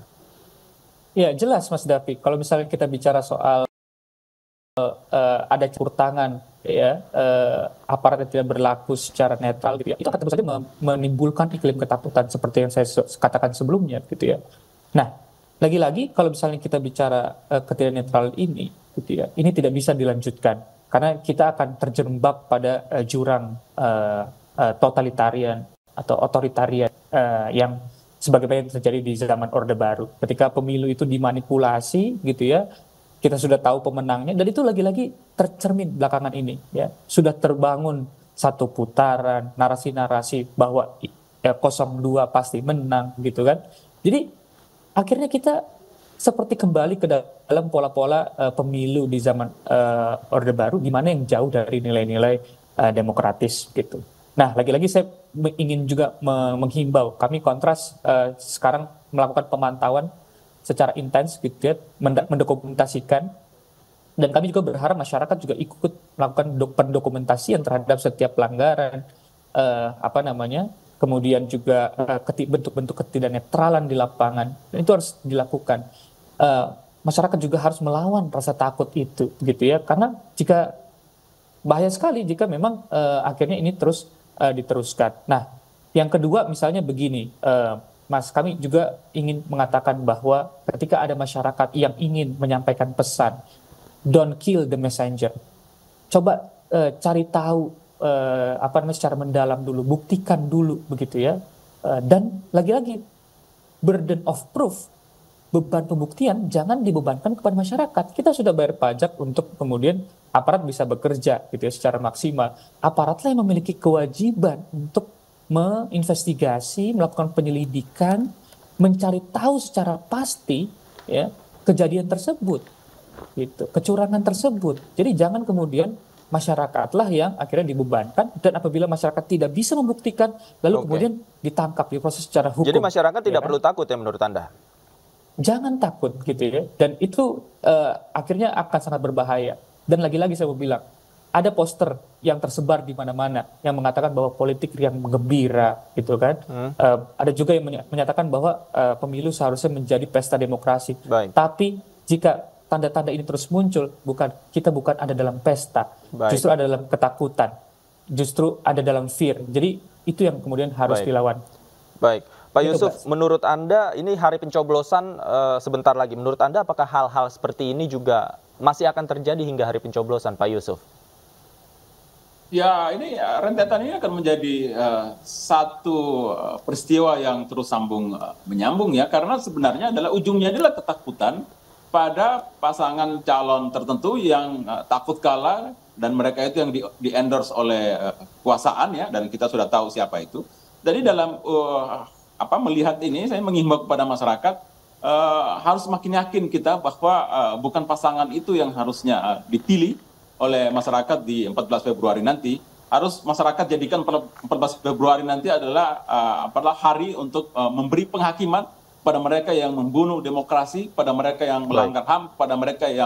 S18: Ya jelas Mas Davi, kalau misalnya kita bicara soal uh, uh, ada campur tangan, ya uh, aparat yang tidak berlaku secara netral gitu ya, itu akan terus saja menimbulkan iklim ketakutan seperti yang saya katakan sebelumnya gitu ya. Nah, lagi-lagi kalau misalnya kita bicara uh, ketidaknetralan ini gitu ya, ini tidak bisa dilanjutkan karena kita akan terjerembab pada uh, jurang uh, uh, totalitarian atau otoritarian uh, yang sebagaimana yang terjadi di zaman Orde Baru ketika pemilu itu dimanipulasi gitu ya. Kita sudah tahu pemenangnya dan itu lagi-lagi tercermin belakangan ini ya. Sudah terbangun satu putaran narasi-narasi bahwa ya, nol dua pasti menang gitu kan. Jadi akhirnya kita seperti kembali ke dalam pola-pola uh, pemilu di zaman uh, Orde Baru di mana yang jauh dari nilai-nilai uh, demokratis gitu. Nah, lagi-lagi saya ingin juga menghimbau, kami Kontras uh, sekarang melakukan pemantauan secara intens gitu ya, mendokumentasikan, dan kami juga berharap masyarakat juga ikut melakukan pendokumentasian terhadap setiap pelanggaran eh, apa namanya, kemudian juga eh, bentuk-bentuk ketidaknetralan di lapangan, dan itu harus dilakukan. Eh, masyarakat juga harus melawan rasa takut itu gitu ya, karena jika bahaya sekali jika memang eh, akhirnya ini terus eh, diteruskan. Nah, yang kedua misalnya begini. Eh, Mas, kami juga ingin mengatakan bahwa ketika ada masyarakat yang ingin menyampaikan pesan, don't kill the messenger. Coba uh, cari tahu uh, apa namanya secara mendalam dulu, buktikan dulu begitu ya. Uh, dan lagi-lagi burden of proof, beban pembuktian jangan dibebankan kepada masyarakat. Kita sudah bayar pajak untuk kemudian aparat bisa bekerja gitu ya secara maksimal. Aparatlah yang memiliki kewajiban untuk menginvestigasi, melakukan penyelidikan, mencari tahu secara pasti ya kejadian tersebut, gitu, kecurangan tersebut. Jadi jangan kemudian masyarakatlah yang akhirnya dibebankan, dan apabila masyarakat tidak bisa membuktikan, lalu okay. kemudian ditangkap, diproses secara hukum.
S5: Jadi masyarakat
S18: ya
S5: tidak
S18: kan?
S5: perlu takut ya menurut Anda?
S18: Jangan takut gitu ya, dan itu uh, akhirnya akan sangat berbahaya. Dan lagi-lagi saya mau bilang, ada poster yang tersebar di mana-mana yang mengatakan bahwa politik yang gembira gitu kan. Hmm. Uh, ada juga yang menyatakan bahwa uh, pemilu seharusnya menjadi pesta demokrasi. Baik. Tapi jika tanda-tanda ini terus muncul, bukan kita bukan ada dalam pesta, Baik. justru ada dalam ketakutan, justru ada dalam fear. Jadi itu yang kemudian harus
S5: Baik.
S18: dilawan.
S5: Baik, Pak
S18: itu,
S5: Yusuf,
S18: Bas.
S5: menurut Anda ini hari pencoblosan uh, sebentar lagi. Menurut Anda apakah hal-hal seperti ini juga masih akan terjadi hingga hari pencoblosan, Pak Yusuf?
S17: Ya, ini rentetan ini akan menjadi uh, satu uh, peristiwa yang terus sambung uh, menyambung ya, karena sebenarnya adalah ujungnya adalah ketakutan pada pasangan calon tertentu yang uh, takut kalah, dan mereka itu yang di, di endorse oleh uh, kekuasaan ya, dan kita sudah tahu siapa itu. Jadi dalam uh, apa melihat ini, saya menghimbau kepada masyarakat uh, harus makin yakin kita bahwa uh, bukan pasangan itu yang harusnya uh, dipilih oleh masyarakat di empat belas Februari nanti. Harus masyarakat jadikan empat belas Februari nanti adalah uh, apalah hari untuk uh, memberi penghakiman pada mereka yang membunuh demokrasi, pada mereka yang melanggar H A M, pada mereka yang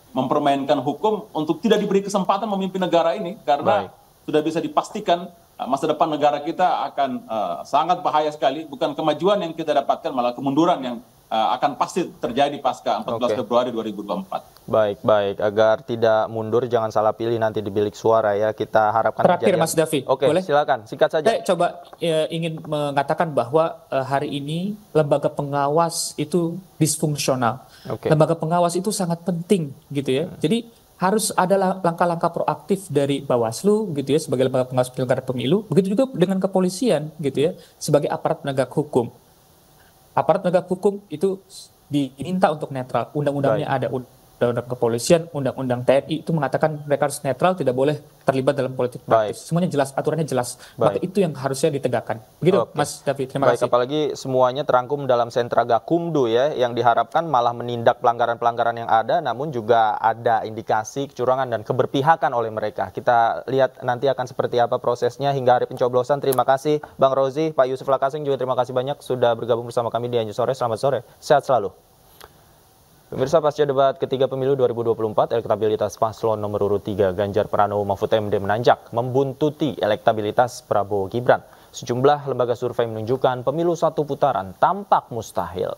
S17: mempermainkan hukum untuk tidak diberi kesempatan memimpin negara ini, karena Baik. sudah bisa dipastikan masa depan negara kita akan uh, sangat bahaya sekali. Bukan kemajuan yang kita dapatkan, malah kemunduran yang uh, akan pasti terjadi pasca empat belas Februari dua ribu dua puluh empat.
S5: Baik, baik. Agar tidak mundur, jangan salah pilih nanti di bilik suara ya. Kita harapkan
S18: terakhir
S5: kejadian.
S18: Mas Davi,
S5: Oke,
S18: boleh?
S5: Silakan, singkat saja.
S18: Saya coba ya, ingin mengatakan bahwa uh, hari ini lembaga pengawas itu disfungsional.
S5: Oke.
S18: Lembaga pengawas itu sangat penting gitu ya. Hmm. Jadi harus ada langkah-langkah proaktif dari Bawaslu gitu ya sebagai lembaga pengawas penyelenggara pemilu. Begitu juga dengan kepolisian gitu ya sebagai aparat penegak hukum. Aparat penegak hukum itu diminta untuk netral. Undang-undangnya ada, undang-undang kepolisian, undang-undang T N I itu mengatakan mereka harus netral, tidak boleh terlibat dalam politik praktis. Semuanya jelas, aturannya jelas. Baik. Maka itu yang harusnya ditegakkan. Begitu, Oke. Mas David. Terima
S5: Baik,
S18: kasih.
S5: Apalagi semuanya terangkum dalam sentra Gakumdu ya, yang diharapkan malah menindak pelanggaran-pelanggaran yang ada, namun juga ada indikasi kecurangan dan keberpihakan oleh mereka. Kita lihat nanti akan seperti apa prosesnya hingga hari pencoblosan. Terima kasih Bang Rozi, Pak Yusuf Lakasing juga terima kasih banyak sudah bergabung bersama kami di Anju Sore. Selamat sore, sehat selalu. Pemirsa, pasca debat ketiga pemilu dua ribu dua puluh empat, elektabilitas paslon nomor urut tiga Ganjar Pranowo Mahfud M D menanjak, membuntuti elektabilitas Prabowo Gibran. Sejumlah lembaga survei menunjukkan pemilu satu putaran tampak mustahil.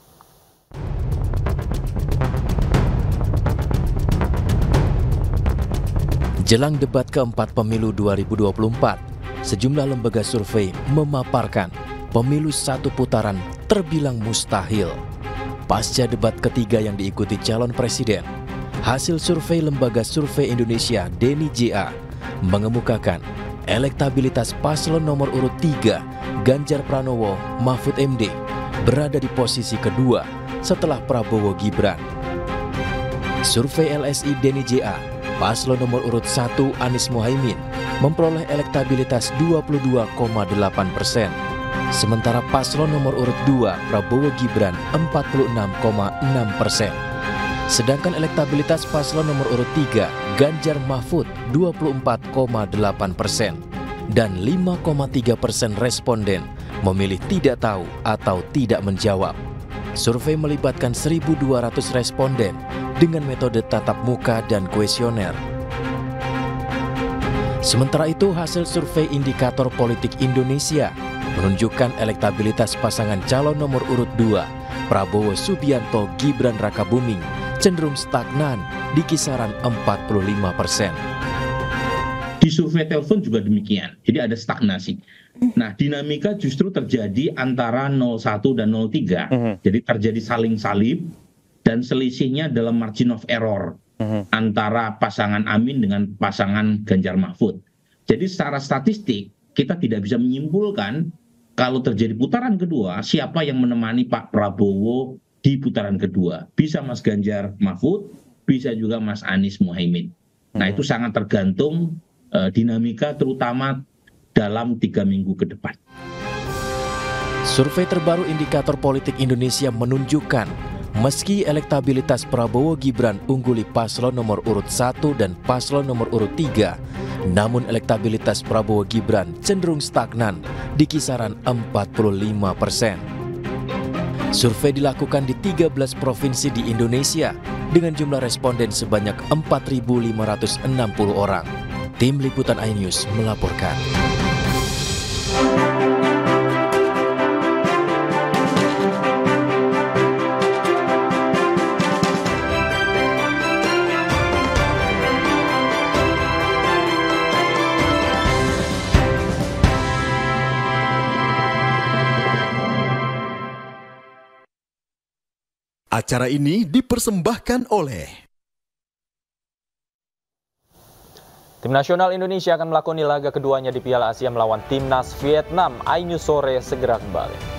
S1: Jelang debat keempat pemilu dua ribu dua puluh empat, sejumlah lembaga survei memaparkan pemilu satu putaran terbilang mustahil. Pasca debat ketiga yang diikuti calon presiden, hasil survei Lembaga Survei Indonesia D N I J A mengemukakan elektabilitas paslon nomor urut tiga Ganjar Pranowo Mahfud M D berada di posisi kedua setelah Prabowo Gibran. Survei L S I D N I J A, paslon nomor urut satu Anies Mohaimin memperoleh elektabilitas dua puluh dua koma delapan persen. Sementara paslon nomor urut dua Prabowo Gibran empat puluh enam koma enam persen. Sedangkan elektabilitas paslon nomor urut tiga Ganjar Mahfud dua puluh empat koma delapan persen. Dan lima koma tiga persen responden memilih tidak tahu atau tidak menjawab. Survei melibatkan seribu dua ratus responden dengan metode tatap muka dan kuesioner. Sementara itu, hasil survei Indikator Politik Indonesia menunjukkan elektabilitas pasangan calon nomor urut dua Prabowo Subianto Gibran Rakabuming cenderung stagnan di kisaran empat puluh lima persen.
S19: Di survei telepon juga demikian, jadi ada stagnasi. Nah, dinamika justru terjadi antara nol satu dan nol tiga, uh-huh. jadi terjadi saling salib dan selisihnya dalam margin of error uh-huh. antara pasangan Amin dengan pasangan Ganjar Mahfud. Jadi secara statistik kita tidak bisa menyimpulkan kalau terjadi putaran kedua, siapa yang menemani Pak Prabowo di putaran kedua? Bisa Mas Ganjar Mahfud, bisa juga Mas Anies Mohaimin. Nah, itu sangat tergantung uh, dinamika terutama dalam tiga minggu ke depan.
S1: Survei terbaru Indikator Politik Indonesia menunjukkan meski elektabilitas Prabowo Gibran ungguli paslon nomor urut satu dan paslon nomor urut tiga, namun elektabilitas Prabowo Gibran cenderung stagnan di kisaran empat puluh lima persen. Survei dilakukan di tiga belas provinsi di Indonesia dengan jumlah responden sebanyak empat ribu lima ratus enam puluh orang. Tim Liputan iNews melaporkan.
S15: Acara ini dipersembahkan oleh
S5: Tim Nasional Indonesia akan melakoni laga keduanya di Piala Asia melawan Timnas Vietnam. iNews Sore segera kembali.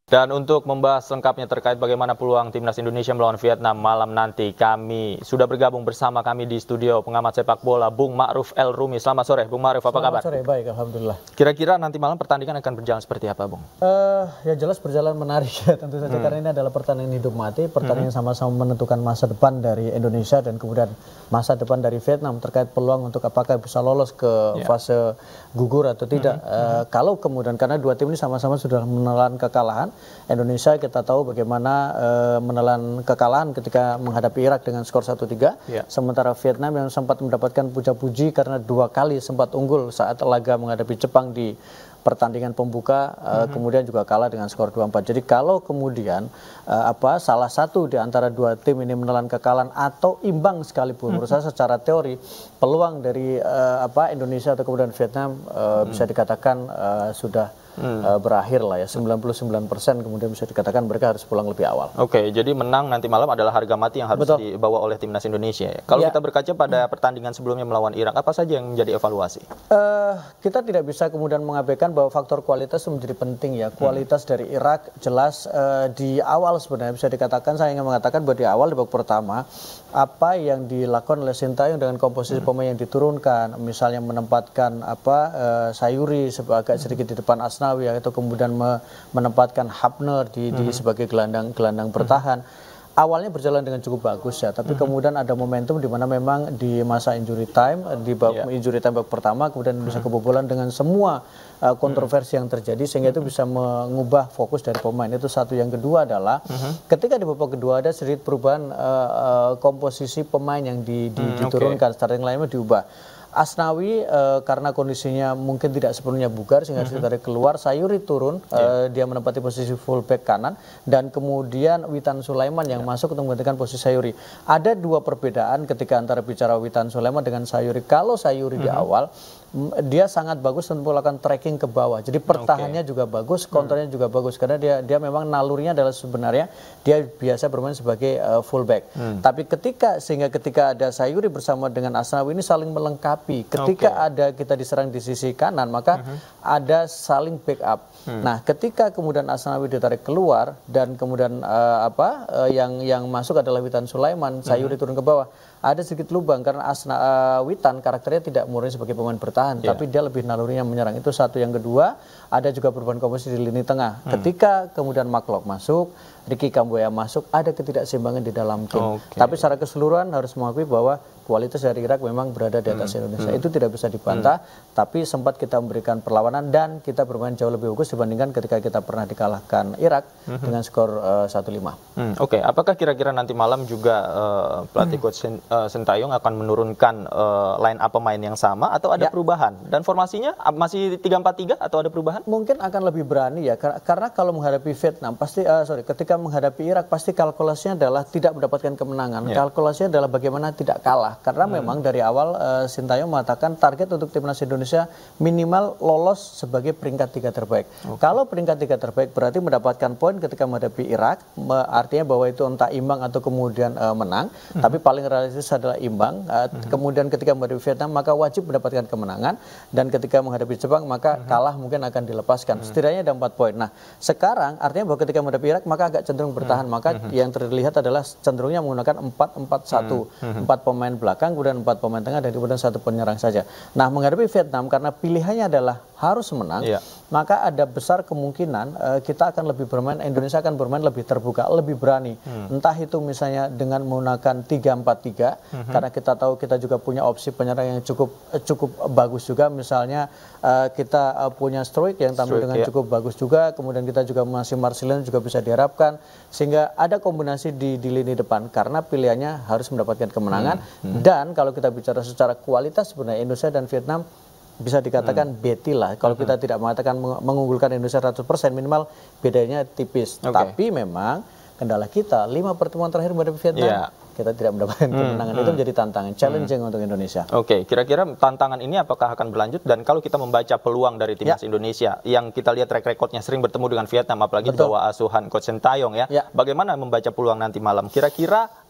S5: Dan untuk membahas lengkapnya terkait bagaimana peluang Timnas Indonesia melawan Vietnam malam nanti, kami sudah bergabung bersama kami di studio pengamat sepak bola Bung Ma'ruf El Rumi. Selamat sore, Bung Ma'ruf, apa kabar?
S20: Selamat sore, baik, alhamdulillah.
S5: Kira-kira nanti malam pertandingan akan berjalan seperti apa, Bung?
S20: Uh, ya jelas berjalan menarik ya tentu saja, hmm. karena ini adalah pertandingan hidup mati, pertandingan hmm. sama-sama menentukan masa depan dari Indonesia dan kemudian masa depan dari Vietnam terkait peluang untuk apakah bisa lolos ke yeah. fase gugur atau tidak. Hmm. Uh, kalau kemudian karena dua tim ini sama-sama sudah menelan kekalahan, Indonesia kita tahu bagaimana uh, menelan kekalahan ketika menghadapi Irak dengan skor satu tiga. Yeah. Sementara Vietnam yang sempat mendapatkan puja-puji karena dua kali sempat unggul saat laga menghadapi Jepang di pertandingan pembuka, uh, mm-hmm. kemudian juga kalah dengan skor dua empat. Jadi kalau kemudian uh, apa salah satu di antara dua tim ini menelan kekalahan atau imbang sekalipun, mm-hmm. menurut saya secara teori peluang dari uh, apa Indonesia atau kemudian Vietnam uh, mm-hmm. bisa dikatakan uh, sudah Hmm. Uh, berakhir lah ya, sembilan puluh sembilan persen kemudian bisa dikatakan mereka harus pulang lebih awal.
S5: Oke, jadi menang nanti malam adalah harga mati yang harus Betul. dibawa oleh Timnas Indonesia ya. Kalau ya. kita berkaca pada hmm. pertandingan sebelumnya melawan Irak, apa saja yang menjadi evaluasi?
S20: Uh, kita tidak bisa kemudian mengabaikan bahwa faktor kualitas menjadi penting ya. Kualitas hmm. dari Irak jelas uh, di awal sebenarnya bisa dikatakan, saya ingin mengatakan bahwa di awal di babak pertama apa yang dilakukan oleh Sintayong dengan komposisi hmm. pemain yang diturunkan, misalnya menempatkan apa uh, Sayuri agak sedikit di depan Asnawi atau kemudian me menempatkan Hapner di, di mm-hmm. sebagai gelandang gelandang bertahan. Mm-hmm. Awalnya berjalan dengan cukup bagus ya, tapi mm-hmm. kemudian ada momentum di mana memang di masa injury time, di babak yeah. injury time babak pertama, kemudian Indonesia mm-hmm. kebobolan dengan semua uh, kontroversi mm-hmm. yang terjadi, sehingga itu bisa mengubah fokus dari pemain. Itu satu. Yang kedua adalah mm-hmm. ketika di babak kedua ada sedikit perubahan uh, uh, komposisi pemain yang di, di, mm, diturunkan, okay. starting line-nya diubah. Asnawi uh, karena kondisinya mungkin tidak sepenuhnya bugar sehingga harus ditarik keluar. Sayuri turun, uh, yeah. dia menempati posisi fullback kanan, dan kemudian Witan Sulaiman yang yeah. masuk untuk menggantikan posisi Sayuri. Ada dua perbedaan ketika antara bicara Witan Sulaiman dengan Sayuri. Kalau Sayuri mm-hmm. di awal dia sangat bagus untuk melakukan tracking ke bawah. Jadi pertahanannya okay. juga bagus, counternya hmm. juga bagus karena dia dia memang nalurinya adalah sebenarnya dia biasa bermain sebagai uh, fullback. Hmm. Tapi ketika sehingga ketika ada Sayuri bersama dengan Asnawi ini saling melengkapi. Ketika okay. ada kita diserang di sisi kanan, maka hmm. ada saling backup. Hmm. Nah, ketika kemudian Asnawi ditarik keluar dan kemudian uh, apa uh, yang yang masuk adalah Witan Sulaiman, Sayuri hmm. turun ke bawah. Ada sedikit lubang karena Asna uh, Witan karakternya tidak murni sebagai pemain bertahan, yeah. tapi dia lebih nalurinya menyerang. Itu satu. Yang kedua, ada juga perubahan komposisi di lini tengah. Hmm. Ketika kemudian Maklok masuk, Ricky Kambuaya masuk, ada ketidakseimbangan di dalam tim. Okay. Tapi secara keseluruhan harus mengakui bahwa kualitas dari Irak memang berada di atas hmm. Indonesia. Hmm. Itu tidak bisa dibantah, hmm. tapi sempat kita memberikan perlawanan dan kita bermain jauh lebih bagus dibandingkan ketika kita pernah dikalahkan Irak hmm. dengan skor uh, satu lima.
S5: Hmm. Oke, okay. Apakah kira-kira nanti malam juga uh, pelatih hmm. coach uh, Sintayong akan menurunkan uh, line up pemain yang sama atau ada ya. perubahan? Dan formasinya masih tiga empat tiga atau ada perubahan?
S20: Mungkin akan lebih berani ya, karena kalau menghadapi Vietnam pasti uh, sorry, ketika menghadapi Irak pasti kalkulasinya adalah tidak mendapatkan kemenangan. Ya. Kalkulasinya adalah bagaimana tidak kalah. Karena hmm. memang dari awal uh, Sintayong mengatakan target untuk timnas Indonesia minimal lolos sebagai peringkat tiga terbaik. Okay. Kalau peringkat tiga terbaik berarti mendapatkan poin ketika menghadapi Irak, artinya bahwa itu entah imbang atau kemudian uh, menang. Hmm. Tapi paling realistis adalah imbang. Uh, hmm. Kemudian ketika menghadapi Vietnam maka wajib mendapatkan kemenangan, dan ketika menghadapi Jepang maka hmm. kalah mungkin akan dilepaskan. Hmm. Setidaknya ada empat poin. Nah, sekarang artinya bahwa ketika menghadapi Irak maka agak cenderung bertahan. Hmm. Maka hmm. yang terlihat adalah cenderungnya menggunakan empat empat satu. Hmm. empat pemain belakang, kemudian empat pemain tengah, dan kemudian satu penyerang saja. Nah, menghadapi Vietnam karena pilihannya adalah harus menang, yeah. maka ada besar kemungkinan uh, kita akan lebih bermain, Indonesia akan bermain lebih terbuka, lebih berani. Hmm. Entah itu misalnya dengan menggunakan tiga empat tiga, hmm. karena kita tahu kita juga punya opsi penyerang yang cukup uh, cukup bagus juga. Misalnya uh, kita uh, punya Struijk yang tampil dengan yeah. cukup bagus juga, kemudian kita juga masih Marcelino juga bisa diharapkan, sehingga ada kombinasi di, di lini depan karena pilihannya harus mendapatkan kemenangan. Hmm. Hmm. Dan kalau kita bicara secara kualitas sebenarnya Indonesia dan Vietnam bisa dikatakan hmm. beti lah. Kalau hmm. kita tidak mengatakan mengunggulkan Indonesia seratus persen, minimal bedanya tipis. Okay. Tapi memang kendala kita lima pertemuan terakhir menghadapi Vietnam, yeah. kita tidak mendapatkan hmm. kemenangan. Hmm. Itu menjadi tantangan, challenging hmm. untuk Indonesia.
S5: Oke, okay. Kira-kira tantangan ini apakah akan berlanjut? Dan kalau kita membaca peluang dari timnas yeah. Indonesia, yang kita lihat track recordnya sering bertemu dengan Vietnam, apalagi di bawah asuhan Coach Sintayong ya, yeah. bagaimana membaca peluang nanti malam? Kira-kira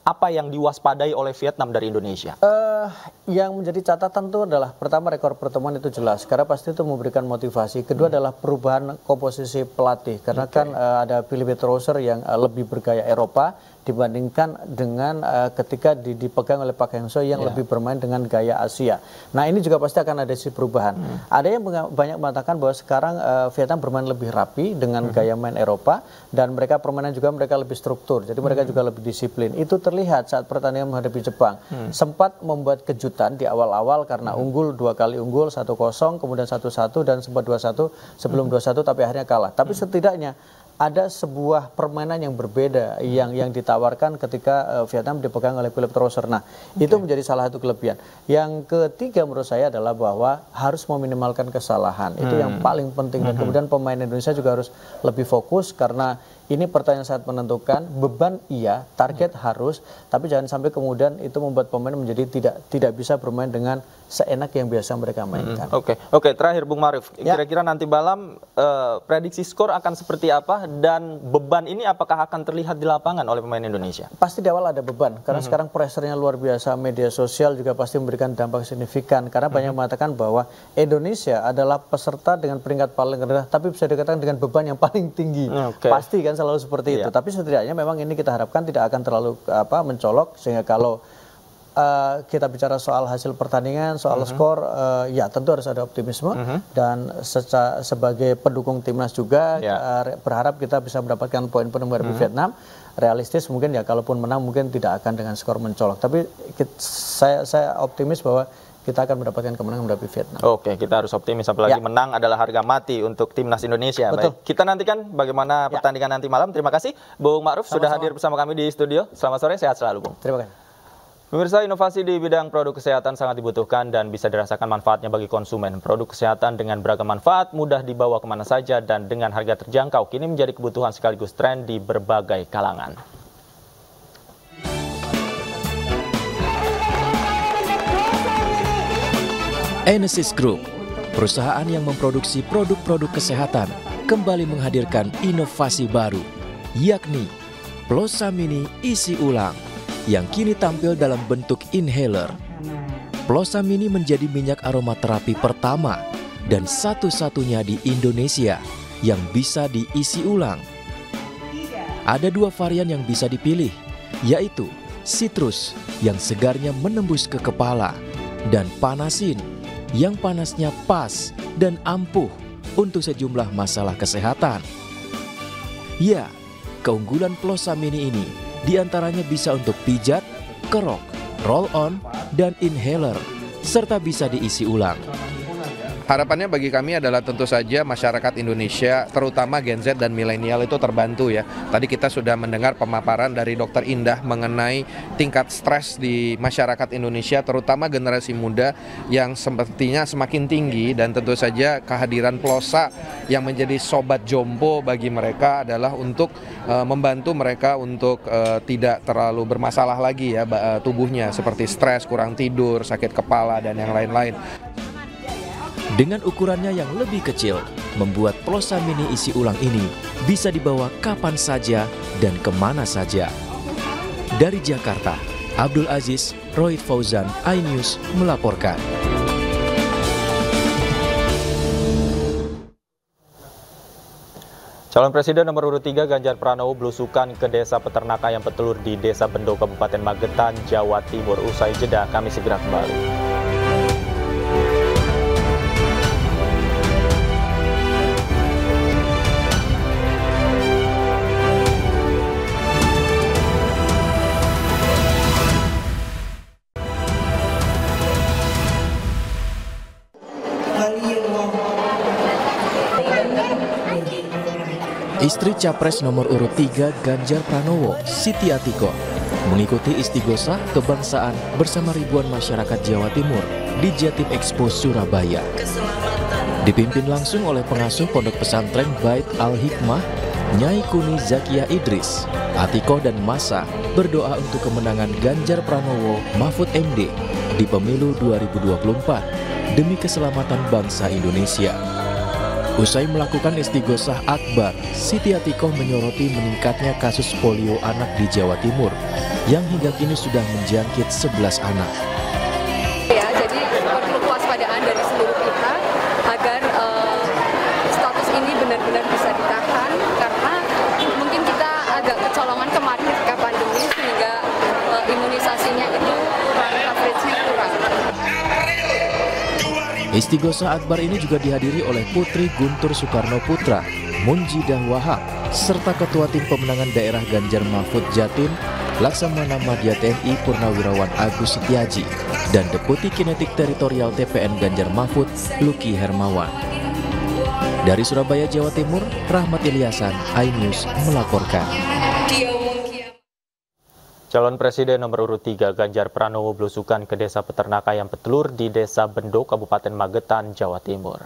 S5: apa yang diwaspadai oleh Vietnam dari Indonesia?
S20: Uh, yang menjadi catatan itu adalah pertama rekor pertemuan itu jelas karena pasti itu memberikan motivasi. Kedua hmm. adalah perubahan komposisi pelatih karena okay. kan uh, ada Philippe Trousseur yang uh, lebih bergaya Eropa dibandingkan dengan uh, ketika di, dipegang oleh Park Hang-seo yang yeah. lebih bermain dengan gaya Asia. Nah ini juga pasti akan ada si perubahan. Hmm. Ada yang banyak mengatakan bahwa sekarang uh, Vietnam bermain lebih rapi dengan hmm. gaya main Eropa dan mereka permainan juga mereka lebih struktur. Jadi mereka hmm. juga lebih disiplin. Itu terlihat saat pertandingan menghadapi Jepang. Hmm. Sempat membuat kejutan di awal-awal karena hmm. unggul dua kali unggul satu kosong kemudian satu satu dan sempat dua satu sebelum dua satu tapi akhirnya kalah. Tapi hmm. setidaknya ada sebuah permainan yang berbeda yang yang ditawarkan ketika uh, Vietnam dipegang oleh Philippe Trousseur. Nah, okay. itu menjadi salah satu kelebihan. Yang ketiga menurut saya adalah bahwa harus meminimalkan kesalahan. Hmm. Itu yang paling penting dan hmm. kemudian pemain Indonesia juga harus lebih fokus karena ini pertandingan sangat menentukan, beban iya, target hmm. harus, tapi jangan sampai kemudian itu membuat pemain menjadi tidak tidak bisa bermain dengan seenak yang biasa mereka mainkan.
S5: Oke, hmm. oke. Okay. Okay, terakhir Bung Marif, ya. Kira-kira nanti malam uh, prediksi skor akan seperti apa dan beban ini apakah akan terlihat di lapangan oleh pemain Indonesia?
S20: Pasti di awal ada beban, karena hmm. sekarang pressure-nya luar biasa, media sosial juga pasti memberikan dampak signifikan, karena hmm. banyak mengatakan bahwa Indonesia adalah peserta dengan peringkat paling rendah, tapi bisa dikatakan dengan beban yang paling tinggi. Okay. Pasti kan selalu seperti yeah. itu, tapi setidaknya memang ini kita harapkan tidak akan terlalu apa mencolok, sehingga kalau Uh, kita bicara soal hasil pertandingan, soal uh-huh. skor, uh, ya tentu harus ada optimisme uh-huh. dan seca, sebagai pendukung timnas juga yeah. uh, berharap kita bisa mendapatkan poin penuh dari uh-huh. Vietnam. Realistis mungkin ya, kalaupun menang mungkin tidak akan dengan skor mencolok. Tapi kita, saya saya optimis bahwa kita akan mendapatkan kemenangan menghadapi Vietnam.
S5: Oke, kita harus optimis, apalagi ya. menang adalah harga mati untuk timnas Indonesia. Betul. Baik, kita nantikan bagaimana ya. pertandingan nanti malam. Terima kasih Bung Ma'ruf sudah hadir bersama kami di studio. Selamat sore, sehat selalu Bung.
S20: Terima kasih.
S5: Pemirsa, inovasi di bidang produk kesehatan sangat dibutuhkan dan bisa dirasakan manfaatnya bagi konsumen. Produk kesehatan dengan beragam manfaat, mudah dibawa kemana saja dan dengan harga terjangkau, kini menjadi kebutuhan sekaligus tren di berbagai kalangan.
S1: Enesis Group, perusahaan yang memproduksi produk-produk kesehatan, kembali menghadirkan inovasi baru, yakni Plosa Mini isi ulang, yang kini tampil dalam bentuk inhaler. Plosa Mini menjadi minyak aromaterapi pertama dan satu-satunya di Indonesia yang bisa diisi ulang. Ada dua varian yang bisa dipilih, yaitu Citrus yang segarnya menembus ke kepala dan Panasin yang panasnya pas dan ampuh untuk sejumlah masalah kesehatan. Ya, keunggulan Plosa Mini ini diantaranya bisa untuk pijat, kerok, roll-on, dan inhaler, serta bisa diisi ulang.
S6: Harapannya bagi kami adalah tentu saja masyarakat Indonesia, terutama Gen Z dan milenial itu terbantu ya. Tadi kita sudah mendengar pemaparan dari Dokter Indah mengenai tingkat stres di masyarakat Indonesia, terutama generasi muda yang sepertinya semakin tinggi, dan tentu saja kehadiran Plosa yang menjadi sobat jompo bagi mereka adalah untuk uh, membantu mereka untuk uh, tidak terlalu bermasalah lagi ya uh, tubuhnya, seperti stres, kurang tidur, sakit kepala, dan yang lain-lain.
S1: Dengan ukurannya yang lebih kecil, membuat Plosa Mini isi ulang ini bisa dibawa kapan saja dan kemana saja. Dari Jakarta, Abdul Aziz, Roy Fauzan, iNews melaporkan.
S5: Calon Presiden nomor urut tiga Ganjar Pranowo belusukan ke desa peternakan yang petelur di Desa Bendo, Kabupaten Magetan, Jawa Timur. Usai jeda, kami segera kembali.
S1: Istri Capres nomor urut tiga Ganjar Pranowo, Siti Atiko, mengikuti istighosah kebangsaan bersama ribuan masyarakat Jawa Timur di Jatim Expo Surabaya. Dipimpin langsung oleh pengasuh Pondok Pesantren Bait Al-Hikmah, Nyai Kuni Zakia Idris, Atiko dan masa berdoa untuk kemenangan Ganjar Pranowo Mahfud M D di pemilu dua ribu dua puluh empat demi keselamatan bangsa Indonesia. Usai melakukan istighosah akbar, Siti Atikoh menyoroti meningkatnya kasus polio anak di Jawa Timur yang hingga kini sudah menjangkit sebelas anak.
S21: Ya, jadi perlu kewaspadaan dari seluruh pihak agar uh, status ini benar-benar bisa ditahan karena mungkin kita agak kecolongan kemarin ketika pandemi sehingga uh, imunisasinya itu kurang, coverage-nya kurang.
S1: Istighosah akbar ini juga dihadiri oleh Putri Guntur Soekarno Putra, Munjidah Wahab, serta Ketua Tim Pemenangan Daerah Ganjar Mahfud Jatim, Laksamana Madya T N I Purnawirawan Agus Setiaji, dan Deputi Kinetik Teritorial T P N Ganjar Mahfud, Luki Hermawan. Dari Surabaya, Jawa Timur, Rahmat Ilyasan, iNews melaporkan.
S5: Calon Presiden nomor urut tiga Ganjar Pranowo belusukan ke Desa Peternak Ayam Petelur di Desa Bendo, Kabupaten Magetan, Jawa Timur.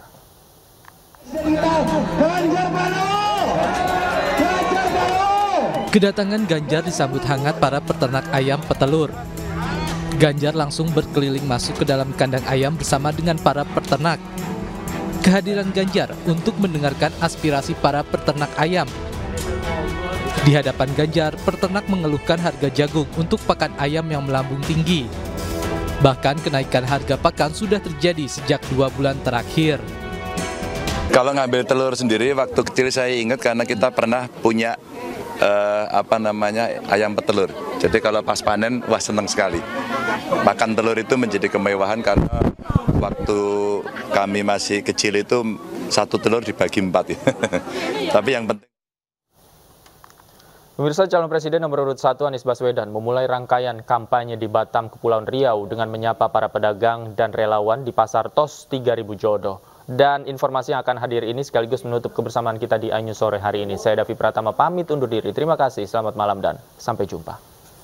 S22: Kedatangan Ganjar disambut hangat para peternak ayam petelur. Ganjar langsung berkeliling masuk ke dalam kandang ayam bersama dengan para peternak. Kehadiran Ganjar untuk mendengarkan aspirasi para peternak ayam. Di hadapan Ganjar, peternak mengeluhkan harga jagung untuk pakan ayam yang melambung tinggi. Bahkan kenaikan harga pakan sudah terjadi sejak dua bulan terakhir.
S11: Kalau ngambil telur sendiri, waktu kecil saya ingat karena kita pernah punya eh, apa namanya ayam petelur. Jadi kalau pas panen, wah senang sekali. Makan telur itu menjadi kemewahan karena waktu kami masih kecil itu satu telur dibagi empat. Tapi yang penting.
S5: Pemirsa, calon presiden nomor urut satu Anies Baswedan memulai rangkaian kampanye di Batam, Kepulauan Riau dengan menyapa para pedagang dan relawan di Pasar Tos tiga ribu Jodoh. Dan informasi yang akan hadir ini sekaligus menutup kebersamaan kita di iNews sore hari ini. Saya Davi Pratama pamit undur diri. Terima kasih, selamat malam dan sampai jumpa.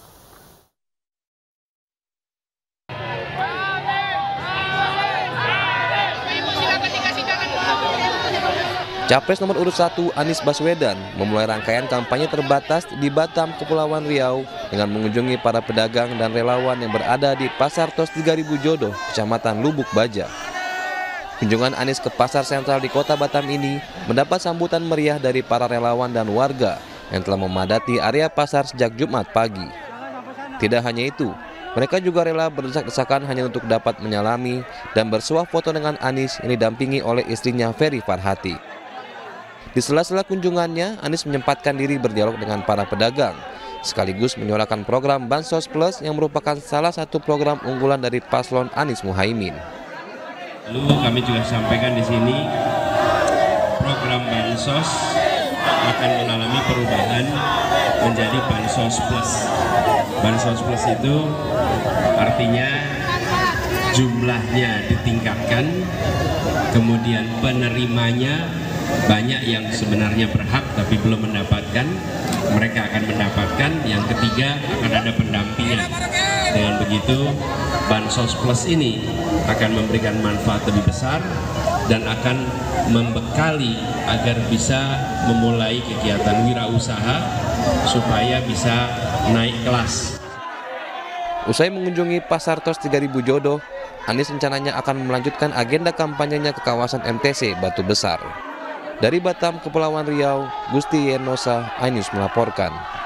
S6: Capres nomor urut satu Anies Baswedan memulai rangkaian kampanye terbatas di Batam, Kepulauan Riau dengan mengunjungi para pedagang dan relawan yang berada di Pasar Tos tiga ribu Jodoh, Kecamatan Lubuk Baja. Kunjungan Anies ke pasar sentral di kota Batam ini mendapat sambutan meriah dari para relawan dan warga yang telah memadati area pasar sejak Jumat pagi. Tidak hanya itu, mereka juga rela berdesak-desakan hanya untuk dapat menyalami dan bersuah foto dengan Anies yang didampingi oleh istrinya Ferry Farhati. Di sela-sela kunjungannya, Anies menyempatkan diri berdialog dengan para pedagang, sekaligus menyuarakan program Bansos Plus yang merupakan salah satu program unggulan dari paslon Anies Muhaimin.
S23: Lalu kami juga sampaikan di sini, program Bansos akan mengalami perubahan menjadi Bansos Plus. Bansos Plus itu artinya jumlahnya ditingkatkan, kemudian penerimanya banyak yang sebenarnya berhak tapi belum mendapatkan, mereka akan mendapatkan. Yang ketiga, akan ada pendampingan. Dengan begitu, Bansos Plus ini akan memberikan manfaat lebih besar dan akan membekali agar bisa memulai kegiatan wirausaha supaya bisa naik kelas.
S6: Usai mengunjungi Pasar Tos tiga ribu Jodoh, Anies rencananya akan melanjutkan agenda kampanyenya ke kawasan M T C Batu Besar. Dari Batam, Kepulauan Riau, Gusti Yenosa, iNews melaporkan.